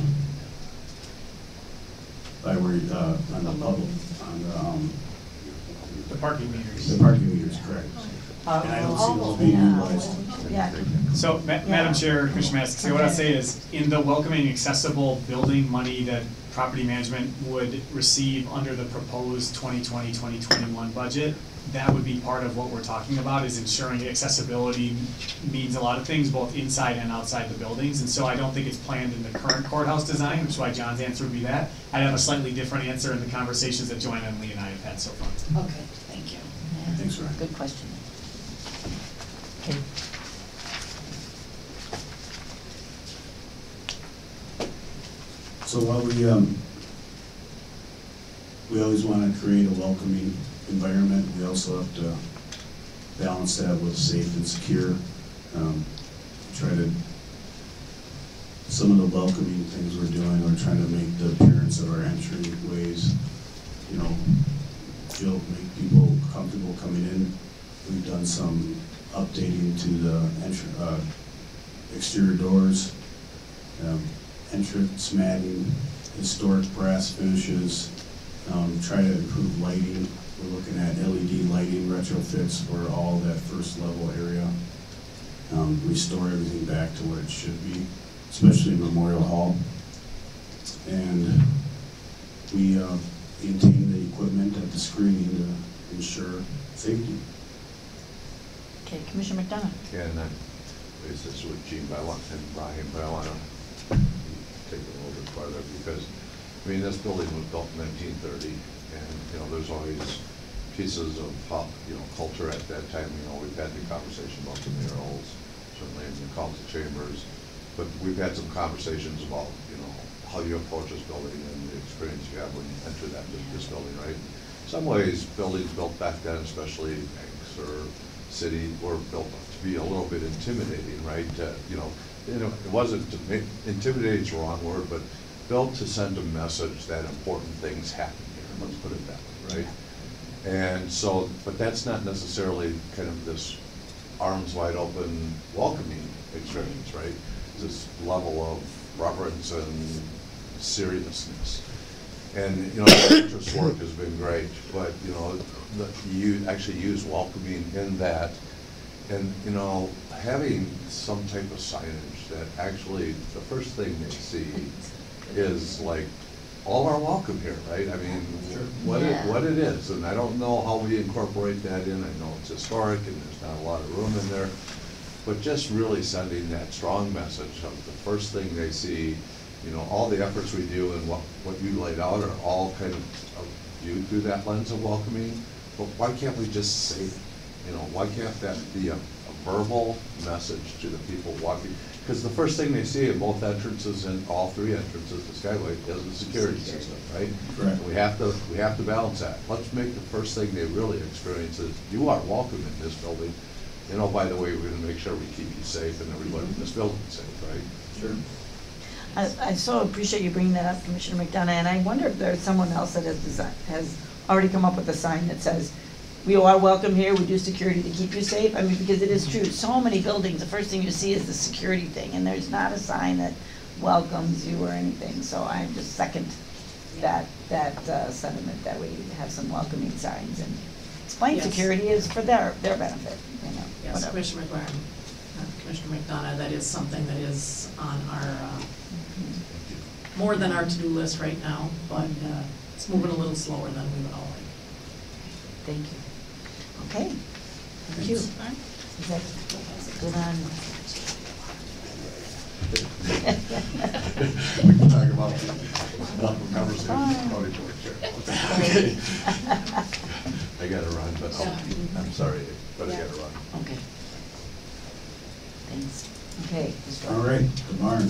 By where, uh, on the public, on the, um, The parking meters. the parking meters, correct. And I don't see those being utilized. Yeah. So, Ma- Madam Chair, Commissioner Massey, what I'd say is, in the welcoming, accessible building money that property management would receive under the proposed twenty twenty, twenty twenty-one budget, that would be part of what we're talking about, is ensuring accessibility means a lot of things, both inside and outside the buildings. And so I don't think it's planned in the current courthouse design, which is why John's answer would be that. I'd have a slightly different answer in the conversations that Joanna and Lee and I have had so far. Okay, thank you. Thanks, Ryan. Good question. Okay. So while we, um, we always want to create a welcoming environment, we also have to balance that with safe and secure. Um, try to, some of the welcoming things we're doing, we're trying to make the appearance of our entryways, you know, feel, make people comfortable coming in. We've done some updating to the entry, uh, exterior doors, um, entrance matting, historic brass finishes, um, try to improve lighting. We're looking at L E D lighting retrofits for all that first level area. Um, restore everything back to what it should be, especially Memorial Hall. And we uh, maintain the equipment at the screening to ensure safety. Okay, Commissioner McDonough. And uh, base this with Gene, but I want, and Brian, but I want to take it a little bit farther, because, I mean, this building was built in nineteen thirty, and, you know, there's always pieces of pop, you know, culture at that time. You know, we've had the conversation about the murals, certainly in the council chambers, but we've had some conversations about, you know, how you approach this building and the experience you have when you enter that, this building, right? In some ways, buildings built back then, especially banks or city, were built to be a little bit intimidating, right? Uh, you know, you know, it wasn't, to make, intimidating is the wrong word, but built to send a message that important things happen here, let's put it that way, right? And so, but that's not necessarily kind of this arms wide open welcoming experience, right? This level of reverence and seriousness. And, you know, the interest work has been great, but, you know, the, you actually use welcoming in that. And, you know, having some type of signage that actually, the first thing they see is like, all are welcome here, right? I mean, what it, what it is, and I don't know how we incorporate that in. I know it's historic and there's not a lot of room in there, but just really sending that strong message of the first thing they see, you know, all the efforts we do and what, what you laid out are all kind of viewed through that lens of welcoming, but why can't we just say it? You know, why can't that be a, a verbal message to the people walking? Because the first thing they see in both entrances and all three entrances to Skyway is the security system, right? Correct. We have to we have to balance that. Let's make the first thing they really experience is you are welcome in this building. And oh, by the way, we're going to make sure we keep you safe and everybody in this building is safe, right? Sure. I, I so appreciate you bringing that up, Commissioner McDonough, and I wonder if there's someone else that has designed, has already come up with a sign that says, we are welcome here, we do security to keep you safe. I mean, because it is true, so many buildings, the first thing you see is the security thing, and there's not a sign that welcomes you or anything. So I just second that, that uh, sentiment that we have some welcoming signs and explain Yes. security is for their, their benefit, you know. Yes, whatever. Commissioner McGuire, uh, Commissioner McDonough, that is something that is on our, uh, more than our to-do list right now, but uh, it's moving a little slower than we would all like. Thank you. Okay, thank you. Is that good on? We can talk about the conversation about each other. Okay. I gotta run, but I'll, I'm sorry, but I gotta run. Okay. Thanks. Okay. All right, the barn.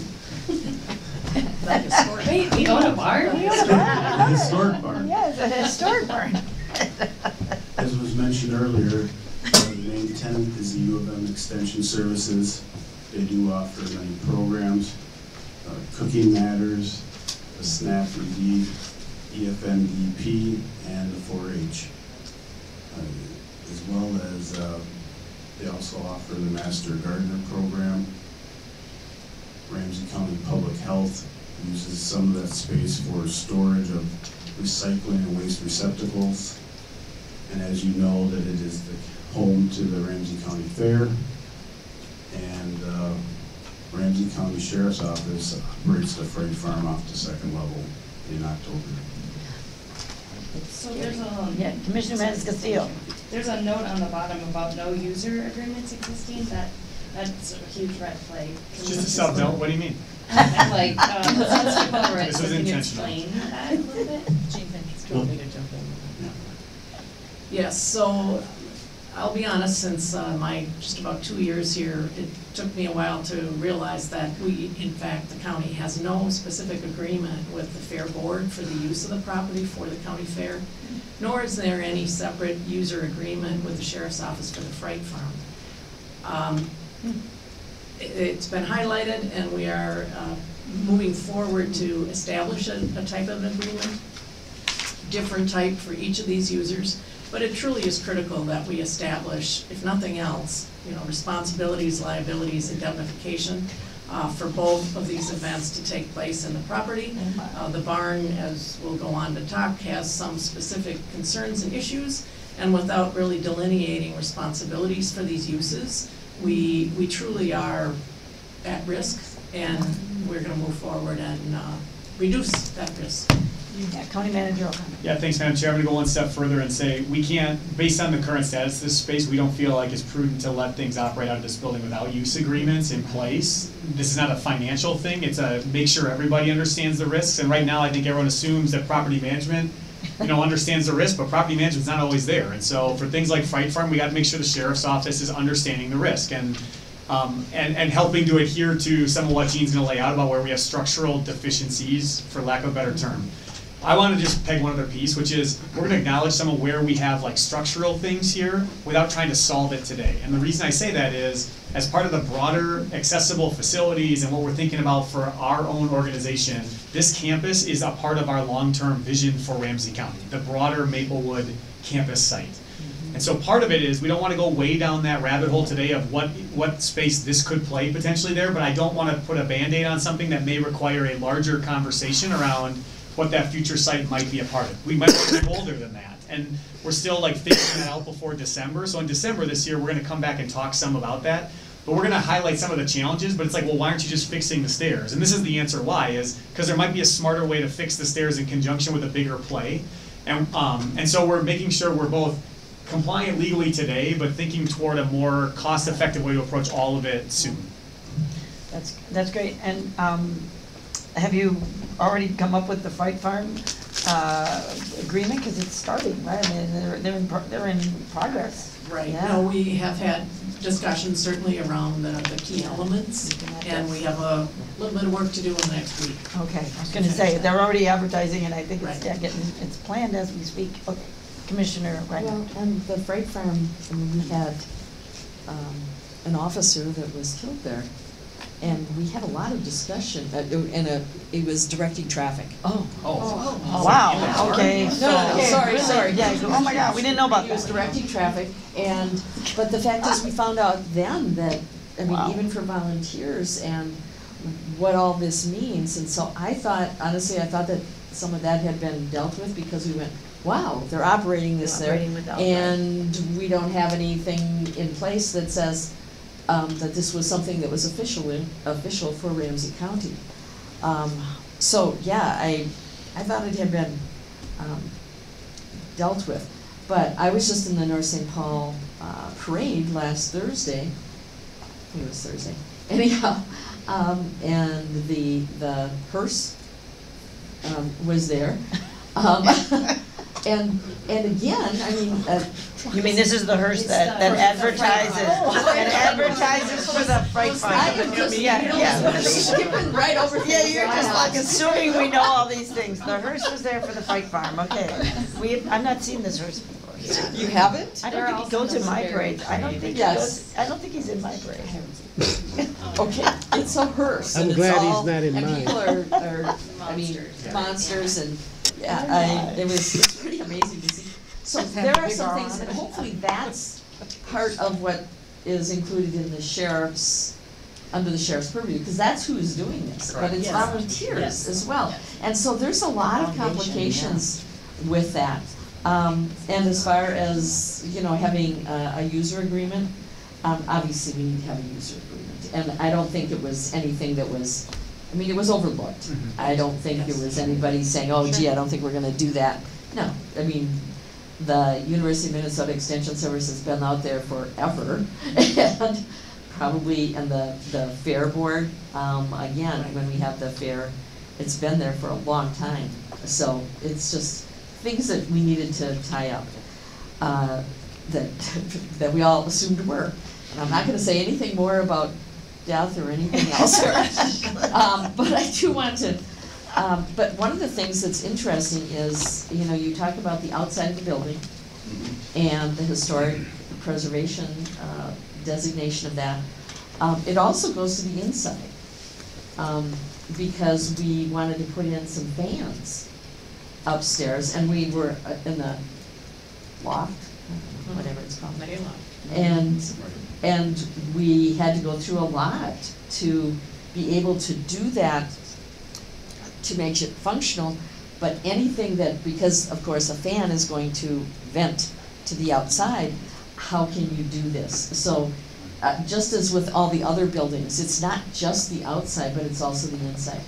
Wait, we own a barn? We own a barn. Historic barn. Yes, a historic barn. As was mentioned earlier, uh, the main tenant is the U of M Extension Services. They do offer many programs, uh, Cooking Matters, the SNAP Indeed, E F M E P, and the four H. Uh, as well as uh, they also offer the Master Gardener Program. Ramsey County Public Health uses some of that space for storage of recycling and waste receptacles. And as you know, that it is the home to the Ramsey County Fair. And uh, Ramsey County Sheriff's Office operates the freight farm off the second level in October. So there's a. Yeah, Commissioner Mendes Castillo. There's a note on the bottom about no user agreements existing, that, that's a huge red flag. It's just a self-note, what do you mean? I'm like, uh, let's skip over it, This so was can you intentional. explain that a little bit? Gene, thank you. Do you want me to jump in? Yes, so I'll be honest, since uh, my just about two years here, it took me a while to realize that we, in fact, the county has no specific agreement with the Fair Board for the use of the property for the county fair, nor is there any separate user agreement with the Sheriff's Office for the freight farm. Um, it, it's been highlighted, and we are uh, moving forward to establish a, a type of agreement, different type for each of these users. But it truly is critical that we establish, if nothing else, you know, responsibilities, liabilities, indemnification uh, for both of these events to take place in the property. Uh, the barn, as we'll go on to talk, has some specific concerns and issues, and without really delineating responsibilities for these uses, we, we truly are at risk, and we're going to move forward and uh, reduce that risk. Yeah, County Manager O'Connor. Yeah, thanks, Madam Chair. I'm gonna go one step further and say, we can't, based on the current status of this space, we don't feel like it's prudent to let things operate out of this building without use agreements in place. This is not a financial thing, it's a make sure everybody understands the risks, and right now, I think everyone assumes that property management, you know, understands the risk, but property management's not always there. And so for things like Fright Farm, we gotta make sure the sheriff's office is understanding the risk and Um, and, and helping to adhere to some of what Jean's gonna lay out about where we have structural deficiencies, for lack of a better term. I wanna just peg one other piece, which is, we're gonna acknowledge some of where we have like structural things here without trying to solve it today. And the reason I say that is, as part of the broader accessible facilities and what we're thinking about for our own organization, this campus is a part of our long-term vision for Ramsey County, the broader Maplewood campus site. And so part of it is, we don't want to go way down that rabbit hole today of what, what space this could play potentially there, but I don't want to put a Band-Aid on something that may require a larger conversation around what that future site might be a part of. We might be older than that, and we're still like figuring that out before December. So in December this year, we're going to come back and talk some about that, but we're going to highlight some of the challenges, but it's like, well, why aren't you just fixing the stairs? And this is the answer why, is because there might be a smarter way to fix the stairs in conjunction with a bigger play. And, um, and so we're making sure we're both compliant legally today, but thinking toward a more cost-effective way to approach all of it soon. That's, that's great. And um, have you already come up with the Fright Farm uh, agreement? Because it's starting, right? I mean, they're, they're, in, pro they're in progress. Right, Yeah. no, we have had discussions certainly around the, the key elements, and we have a little bit of work to do in the next week. Okay, I was gonna say, they're already advertising, and I think it's, Right. yeah, getting, it's planned as we speak. Okay, Commissioner Reinhardt. Well, and the Fright Farm, I mean, we had um, an officer that was killed there, and we had a lot of discussion, uh, and a, he was directing traffic. Oh. Oh, Oh. wow, okay. No, so- no, sorry, Really? sorry. Yeah, oh my God, we didn't know about He was that. directing traffic, and, but the fact is, we found out then that, I mean, Wow. even for volunteers and what all this means, and so I thought, honestly, I thought that some of that had been dealt with, because we went, wow, they're operating this there, Operating without that. and we don't have anything in place that says um, that this was something that was official, in- official for Ramsey County. Um, so, yeah, I, I thought it had been um, dealt with. But I was just in the North Saint Paul uh, parade last Thursday. I think it was Thursday. Anyhow, um, and the the hearse um, was there. Um, and and again, I mean, uh, You mean this is the hearse that, that advertises, that advertises for the Fright Farm? I am just, Yeah, you know, yeah. skipping right over things. Yeah, you're just like Yeah. assuming we know all these things. The hearse was there for the Fright Farm, okay. We, I've not seen this hearse before. You haven't? I don't think he goes in my parade. I don't think he Yes. goes, I don't think he's in my parade. Okay, it's a hearse. I'm and it's glad he's all- not in and mine. people are, are, I mean, monsters, and, yeah, I, it was, it's pretty amazing to see. So there are some things, and hopefully that's part of what is included in the sheriff's, under the sheriff's purview, because that's who is doing this, but it's Yes. volunteers Yes. as well. And so there's a lot of complications with that. Um, and as far as, you know, having a, a user agreement, um, obviously we need to have a user agreement. And I don't think it was anything that was, I mean, it was overlooked. Mhm. I don't think there was anybody saying, oh gee, I don't think we're gonna do that. No, I mean, the University of Minnesota Extension Service has been out there forever. And probably, and the, the fair board, um, again, when we have the fair, it's been there for a long time. So it's just things that we needed to tie up, uh, that, that we all assumed were. And I'm not gonna say anything more about death or anything else here. Um, but I do want to, um, but one of the things that's interesting is, you know, you talk about the outside of the building and the historic preservation uh, designation of that. Um, it also goes to the inside, um, because we wanted to put in some fans upstairs, and we were uh, in the loft, whatever it's called. And, and we had to go through a lot to be able to do that, to make it functional, but anything that, because of course a fan is going to vent to the outside, how can you do this? So, uh, just as with all the other buildings, it's not just the outside, but it's also the inside.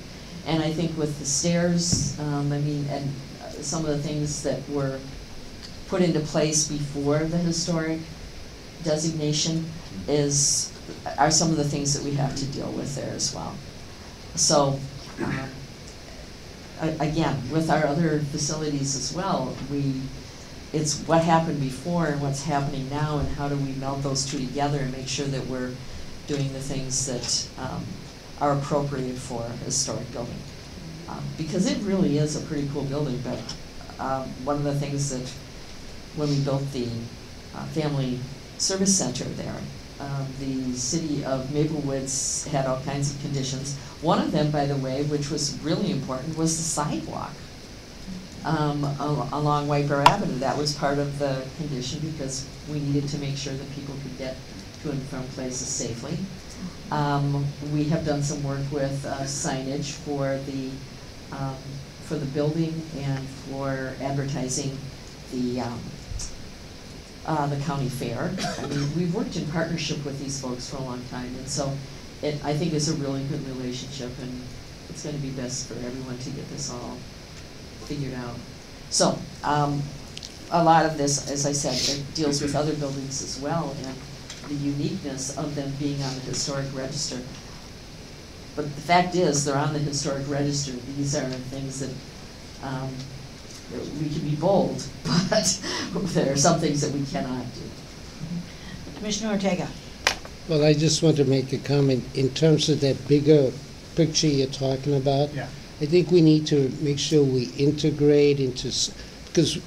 And I think with the stairs, um, I mean, and uh, some of the things that were put into place before the historic designation is, are some of the things that we have to deal with there as well. So, um, a- again, with our other facilities as well, we, it's what happened before and what's happening now, and how do we meld those two together and make sure that we're doing the things that um, are appropriate for a historic building. Um, because it really is a pretty cool building, but um, one of the things that when we built the uh, Family Service Center there, um, the city of Maple Woods had all kinds of conditions. One of them, by the way, which was really important, was the sidewalk um, al along White Bear Avenue. That was part of the condition because we needed to make sure that people could get to and from places safely. Um, we have done some work with uh, signage for the um, for the building and for advertising the um, uh, the county fair. I mean, we've worked in partnership with these folks for a long time, and so it, I think it's a really good relationship, and it's going to be best for everyone to get this all figured out. So, um, a lot of this, as I said, it deals with other buildings as well, and the uniqueness of them being on the historic register. But the fact is, they're on the historic register. These are things that um, we can be bold, but there are some things that we cannot do. Commissioner Ortega. Well, I just want to make a comment in terms of that bigger picture you're talking about. Yeah. I think we need to make sure we integrate into, because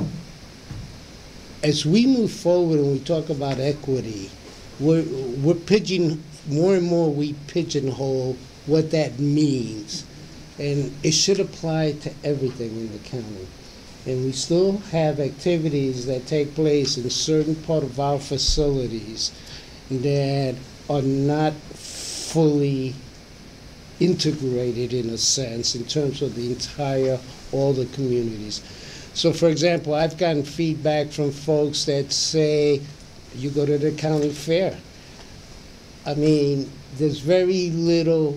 as we move forward and we talk about equity, we're, we're pigeon, more and more we pigeonhole what that means. And it should apply to everything in the county. And we still have activities that take place in certain part of our facilities that are not fully integrated in a sense in terms of the entire, all the communities. So for example, I've gotten feedback from folks that say, you go to the county fair. I mean, there's very little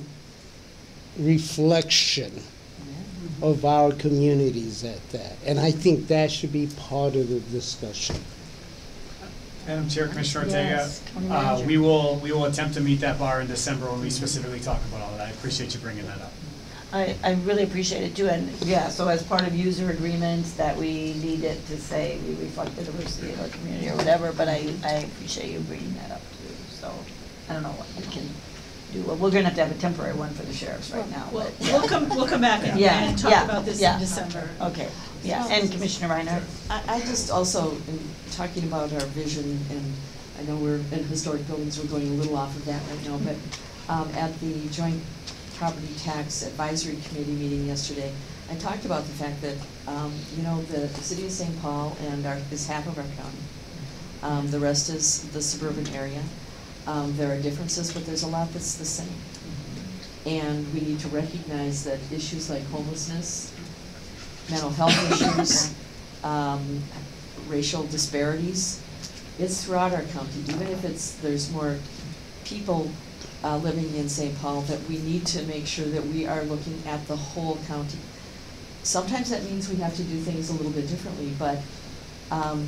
reflection of our communities at that. And I think that should be part of the discussion. Madam Chair, Commissioner Ortega, Yes, County uh, Manager. we will, we will attempt to meet that bar in December when we specifically talk about all that. I appreciate you bringing that up. I, I really appreciate it too, and yeah, so as part of user agreements that we need it to say we reflect the diversity of our community or whatever, but I, I appreciate you bringing that up too, so I don't know what we can do. Well, we're gonna have to have a temporary one for the sheriffs right now, We'll, but. we'll come, we'll come back and, Yeah, and talk yeah, about this yeah. in December. Okay, yeah, and Commissioner Reinhardt? I, I just also, in talking about our vision, and I know we're in historic buildings, we're going a little off of that right now, but um, at the Joint Property Tax Advisory Committee meeting yesterday, I talked about the fact that, um, you know, the, the city of Saint Paul and our, is half of our county. Um, the rest is the suburban area. Um, there are differences, but there's a lot that's the same. And we need to recognize that issues like homelessness, mental health issues, um, racial disparities, it's throughout our county. Even if it's, there's more people uh, living in Saint Paul, that we need to make sure that we are looking at the whole county. Sometimes that means we have to do things a little bit differently, but um,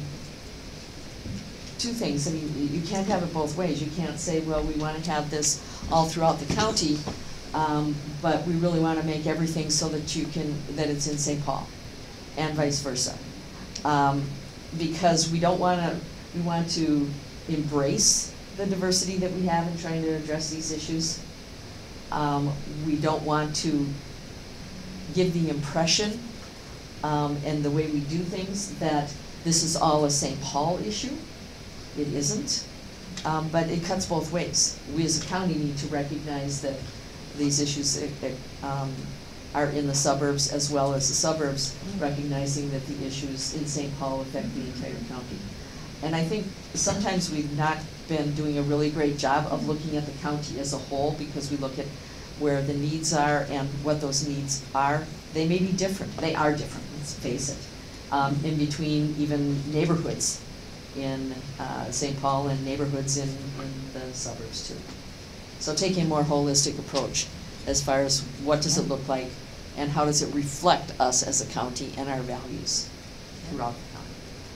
two things. I mean, you can't have it both ways. You can't say, well, we want to have this all throughout the county, um, but we really want to make everything so that you can, that it's in Saint Paul, and vice versa. Um, because we don't want to, we want to embrace the diversity that we have in trying to address these issues. Um, we don't want to give the impression, um, and the way we do things, that this is all a Saint Paul issue. It isn't, um, but it cuts both ways. We as a county need to recognize that these issues uh, um, are in the suburbs as well as the suburbs, recognizing that the issues in Saint Paul affect the entire county. And I think sometimes we've not been doing a really great job of looking at the county as a whole, because we look at where the needs are and what those needs are. They may be different. They are different, let's face it, um, in between even neighborhoods in uh, Saint Paul and neighborhoods in, in the suburbs too. So taking a more holistic approach. as far as what does it look like and how does it reflect us as a county and our values throughout the county.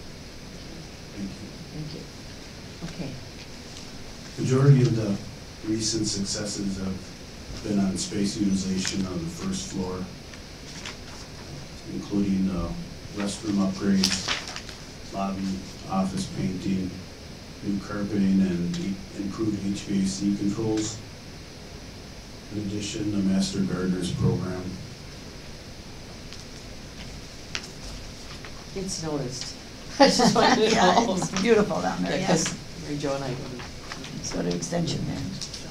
Thank you. Thank you. Okay. Majority of the recent successes have been on space utilization on the first floor, including uh, restroom upgrades, lobby, office painting, new carpeting, and e- improved H V A C controls. In addition, the Master Gardeners program. It's noticed. I just wanted to Yeah, know. it's beautiful down there, Because yes. Mary Jo and I go to. Let's go to extension then.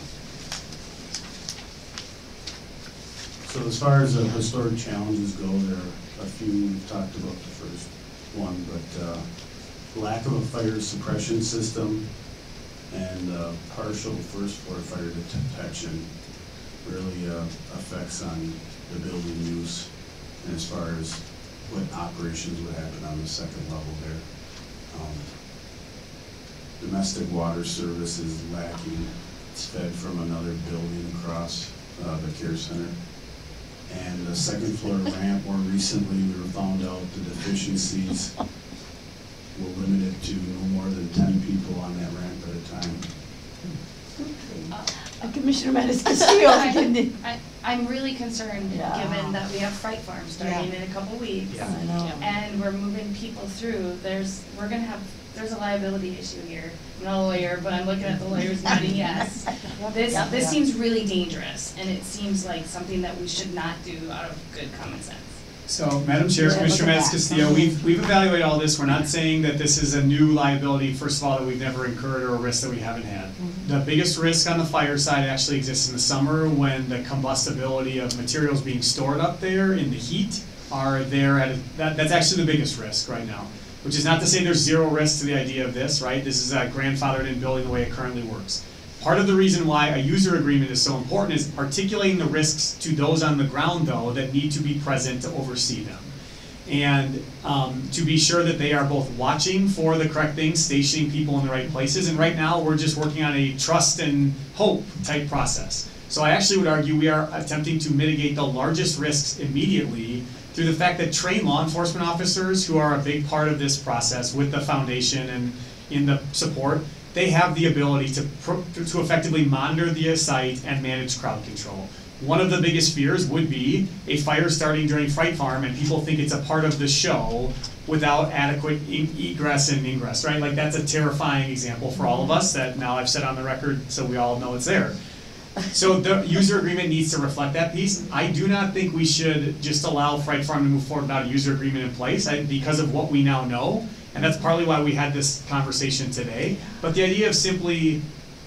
So as far as the historic challenges go, there are a few. We've talked about the first one, but uh, lack of a fire suppression system and uh, partial first floor fire detection really uh, affects on the building use, and as far as what operations would happen on the second level there. Um, domestic water service is lacking. It's fed from another building across uh, the care center. And the second floor ramp, more recently, we were found out the deficiencies were limited to no more than ten people on that ramp at a time. Uh, Commissioner Menace Castillo. I, I, I'm really concerned, Yeah. given that we have Fright Farm starting Yeah. in a couple weeks. Yeah. I know. And we're moving people through, there's, we're gonna have, there's a liability issue here. I'm not a lawyer, but I'm looking at the lawyers nodding yes. This, Yep, this yep. seems really dangerous, and it seems like something that we should not do out of good common sense. So, Madam Chair, Yeah, Commissioner look at Menace that. Castillo, we've, we've evaluated all this. We're not saying that this is a new liability, first of all, that we've never incurred or a risk that we haven't had. The biggest risk on the fire side actually exists in the summer when the combustibility of materials being stored up there in the heat are there at, a, that, that's actually the biggest risk right now. Which is not to say there's zero risk to the idea of this, right? This is a grandfathered in building the way it currently works. Part of the reason why a user agreement is so important is articulating the risks to those on the ground, though, that need to be present to oversee them. And um, to be sure that they are both watching for the correct things, stationing people in the right places. And right now, we're just working on a trust and hope type process. So I actually would argue we are attempting to mitigate the largest risks immediately through the fact that trained law enforcement officers, who are a big part of this process with the foundation and in the support, they have the ability to, pro to effectively monitor the site and manage crowd control. One of the biggest fears would be a fire starting during Fright Farm and people think it's a part of the show without adequate egress and ingress, right? Like that's a terrifying example for all of us that now I've said on the record so we all know it's there. So the user agreement needs to reflect that piece. I do not think we should just allow Fright Farm to move forward without a user agreement in place I, because of what we now know. And that's partly why we had this conversation today. But the idea of simply,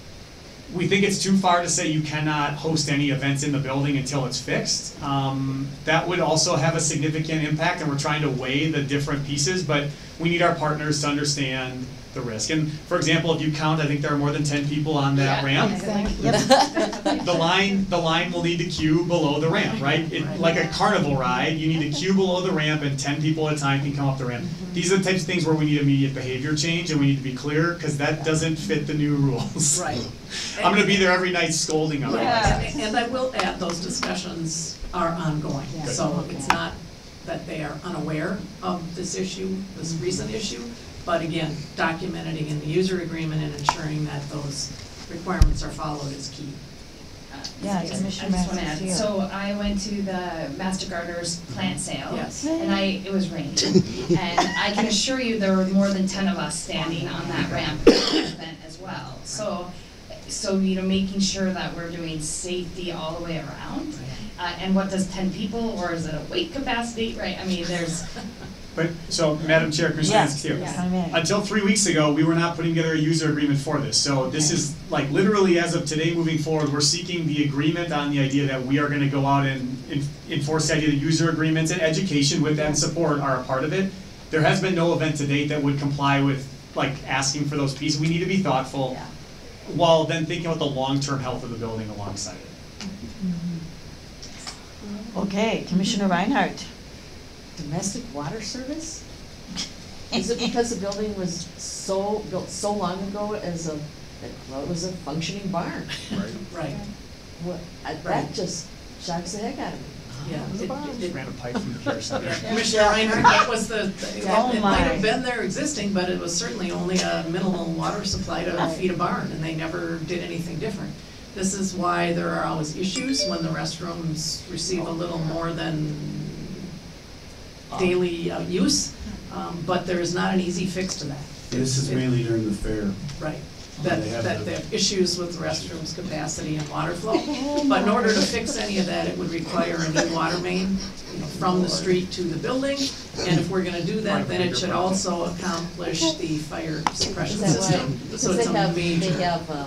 we think it's too far to say you cannot host any events in the building until it's fixed. Um, that would also have a significant impact, and we're trying to weigh the different pieces, but we need our partners to understand the risk. And for example, if you count, I think there are more than ten people on that Yeah, ramp. exactly. Yep. The line, the line will need to queue below the ramp, right? It, like a carnival ride, you need to queue below the ramp and ten people at a time can come up the ramp. These are the types of things where we need immediate behavior change and we need to be clear, because that doesn't fit the new rules. Right. I'm gonna be there every night scolding otherwise. Yeah, and and I will add, those discussions are ongoing, Yeah. so it's not that they are unaware of this issue, this recent issue, but again, documenting it in the user agreement and ensuring that those requirements are followed is key. Uh, Yeah, I just- Commissioner I just wanna add, Mathis, so I went to the Master Gardeners plant sale. Yes. And I, it was raining, and I can assure you there were more than ten of us standing on that ramp at that event as well. So, so, you know, making sure that we're doing safety all the way around. Uh, and what does ten people, or is it a weight capacity, right? I mean, there's, But, so, Madam Chair, Commissioner Yes, Castillo, yes. County Manager. until three weeks ago, we were not putting together a user agreement for this. So this is, like, literally as of today moving forward, we're seeking the agreement on the idea that we are gonna go out and en- enforce the idea that user agreements and education with and support are a part of it. There has been no event to date that would comply with, like, asking for those pieces. We need to be thoughtful, Yeah. while then thinking about the long-term health of the building alongside it. Okay, Commissioner Reinhardt. Domestic water service? Is it because the building was so, built so long ago as a, well, it was a functioning barn? Right. Right. What, I- Right. that just, shocks the heck out of me. Yeah, The it- barn. it- Ran a pipe through the care center. Yeah, Commissioner Reinhardt, that was the, it Oh it might my. have been there existing, but it was certainly only a minimal water supply to Right. feed a barn, and they never did anything different. This is why there are always issues when the restrooms receive a little more than daily uh, use, um, but there is not an easy fix to that. This is It- mainly during the fair. Right, They that, have that the- they have issues with restrooms capacity and water flow. But in order to fix any of that, it would require a new water main, you know, from the street to the building. And if we're gonna do that, then it should also accomplish the fire suppression Is that system. right? So Because it's they a have, they major, have, um,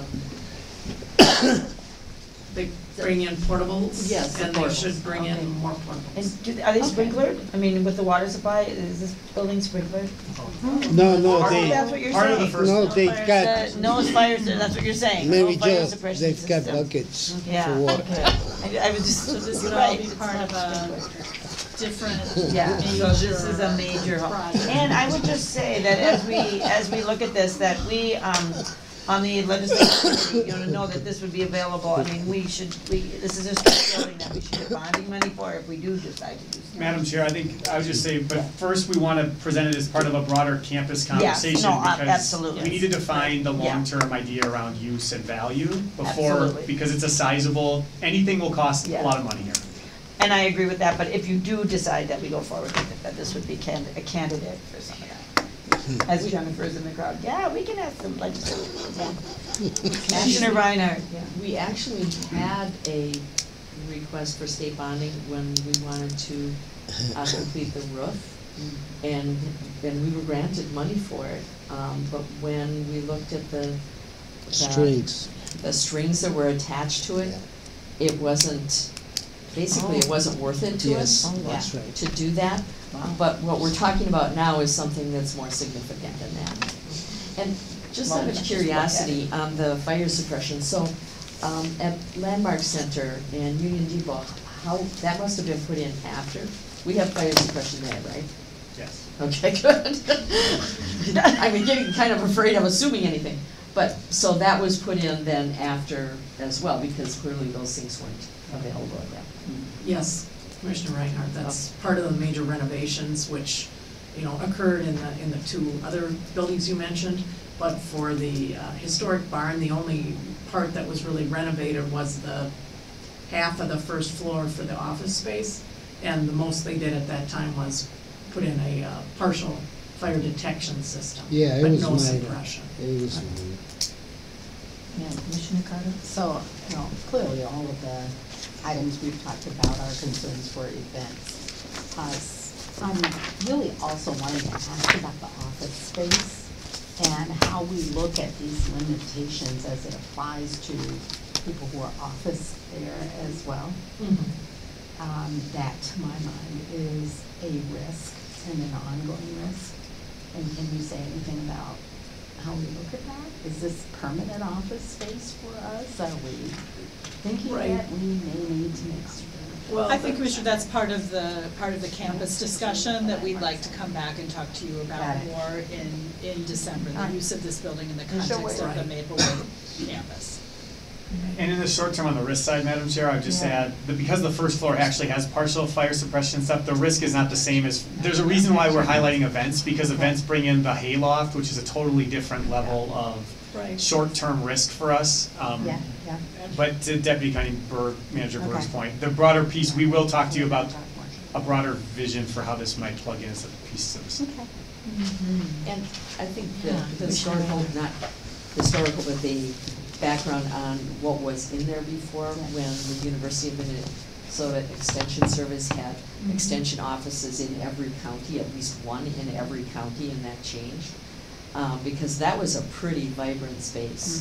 they bring in portables. Yes, the And they portables. should bring Okay. in more portables. And do, are they sprinklered? I mean, with the water supply, is this building sprinklered? No, no, Oh, they, that's what you're part of the saying. first- no, they The- got, No fire, that's what you're saying, no Mary fire Jo, suppression they've got system. buckets Yeah, for water. okay. I, I was just, So this would you're all right, be it's part not of a sprinkled. different Yeah, so this is a major, project. and I would just say that as we, as we look at this, that we, um, on the legislative committee, you know, know that this would be available, I mean, we should, we, this is just a building that we should have bonding money for if we do decide to do something. Madam Chair, I think, I would just say, but first, we want to present it as part of a broader campus Yes, conversation. no, uh, because absolutely. we need to define the Yeah. long-term idea around use and value before, Absolutely. because it's a sizable, anything will cost a Yeah. lot of money here. And I agree with that, but if you do decide that we go forward with it, that this would be can, a candidate for some of that. As Jennifer's in the crowd, yeah, we can have some legislation, yeah. Commissioner Reinhardt, yeah. we actually had a request for state bonding when we wanted to uh, complete the roof. And, and we were granted money for it, um, but when we looked at the. the- strings. The strings that were attached to it, it wasn't, basically, it wasn't worth it to us. Yes, that's yeah, right. To do that, but what we're talking about now is something that's more significant than that. And just Well, out of let's just look at curiosity, on the fire suppression, so, um, at Landmark Center and Union Depot, how, that must have been put in after? We have fire suppression there, right? Yes. Okay, good. I'm getting kind of afraid of assuming anything, but, so that was put in then after as well, because clearly those things weren't available at that. Yes, Commissioner Reinhardt, that's part of the major renovations which, you know, occurred in the, in the two other buildings you mentioned. But for the uh, historic barn, the only part that was really renovated was the half of the first floor for the office space. And the most they did at that time was put in a uh, partial fire detection system. Yeah, it was But no minor. suppression. It was minor. Yeah, Commissioner Carter? So, you know, clearly all of the items we've talked about are concerns for events. Uh, I'm really also wanting to ask about the office space and how we look at these limitations as it applies to people who are office there as well. Mhm. Um, that, to my mind, is a risk and an ongoing risk. And can you say anything about how we look at that? Is this permanent office space for us? Are we thinking Right. that we may need to make certain? Well, I think, Commissioner, that's part of the, part of the campus discussion that we'd like to come back and talk to you Got about it. more in, in December, the use of this building in the And so context of the right. Maplewood campus. And in the short term, on the risk side, Madam Chair, I would just Yeah. add that because the first floor actually has partial fire suppression stuff, the risk is not the same as, there's a reason why we're highlighting events, because events bring in the hayloft, which is a totally different level of Right. short-term risk for us. Um, Yeah, yeah. But to Deputy County Burr, Manager Burr's Okay. point, the broader piece, we will talk to you about a broader vision for how this might plug in as a piece of this. Okay. And I think the Yeah, the historical, not historical, but the background on what was in there before, when the University of Minnesota Extension Service had extension offices in every county, at least one in every county, and that changed. Um, because that was a pretty vibrant space.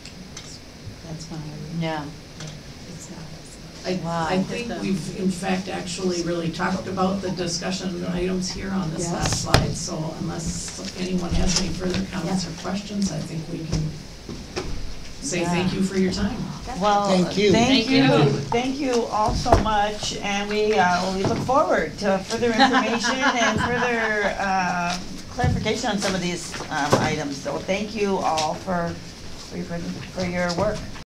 That's fine. Yeah. It's not as. I, Wow. I think we've in fact actually really talked about the discussion items here on this Yes. last slide, so unless anyone has any further comments or questions, I think we can say thank you for your time. Well, Thank you. thank Thank you, you. thank you all so much, and we, uh, we look forward to further information and further, uh, clarification on some of these, um, items. So thank you all for, for your, for your work.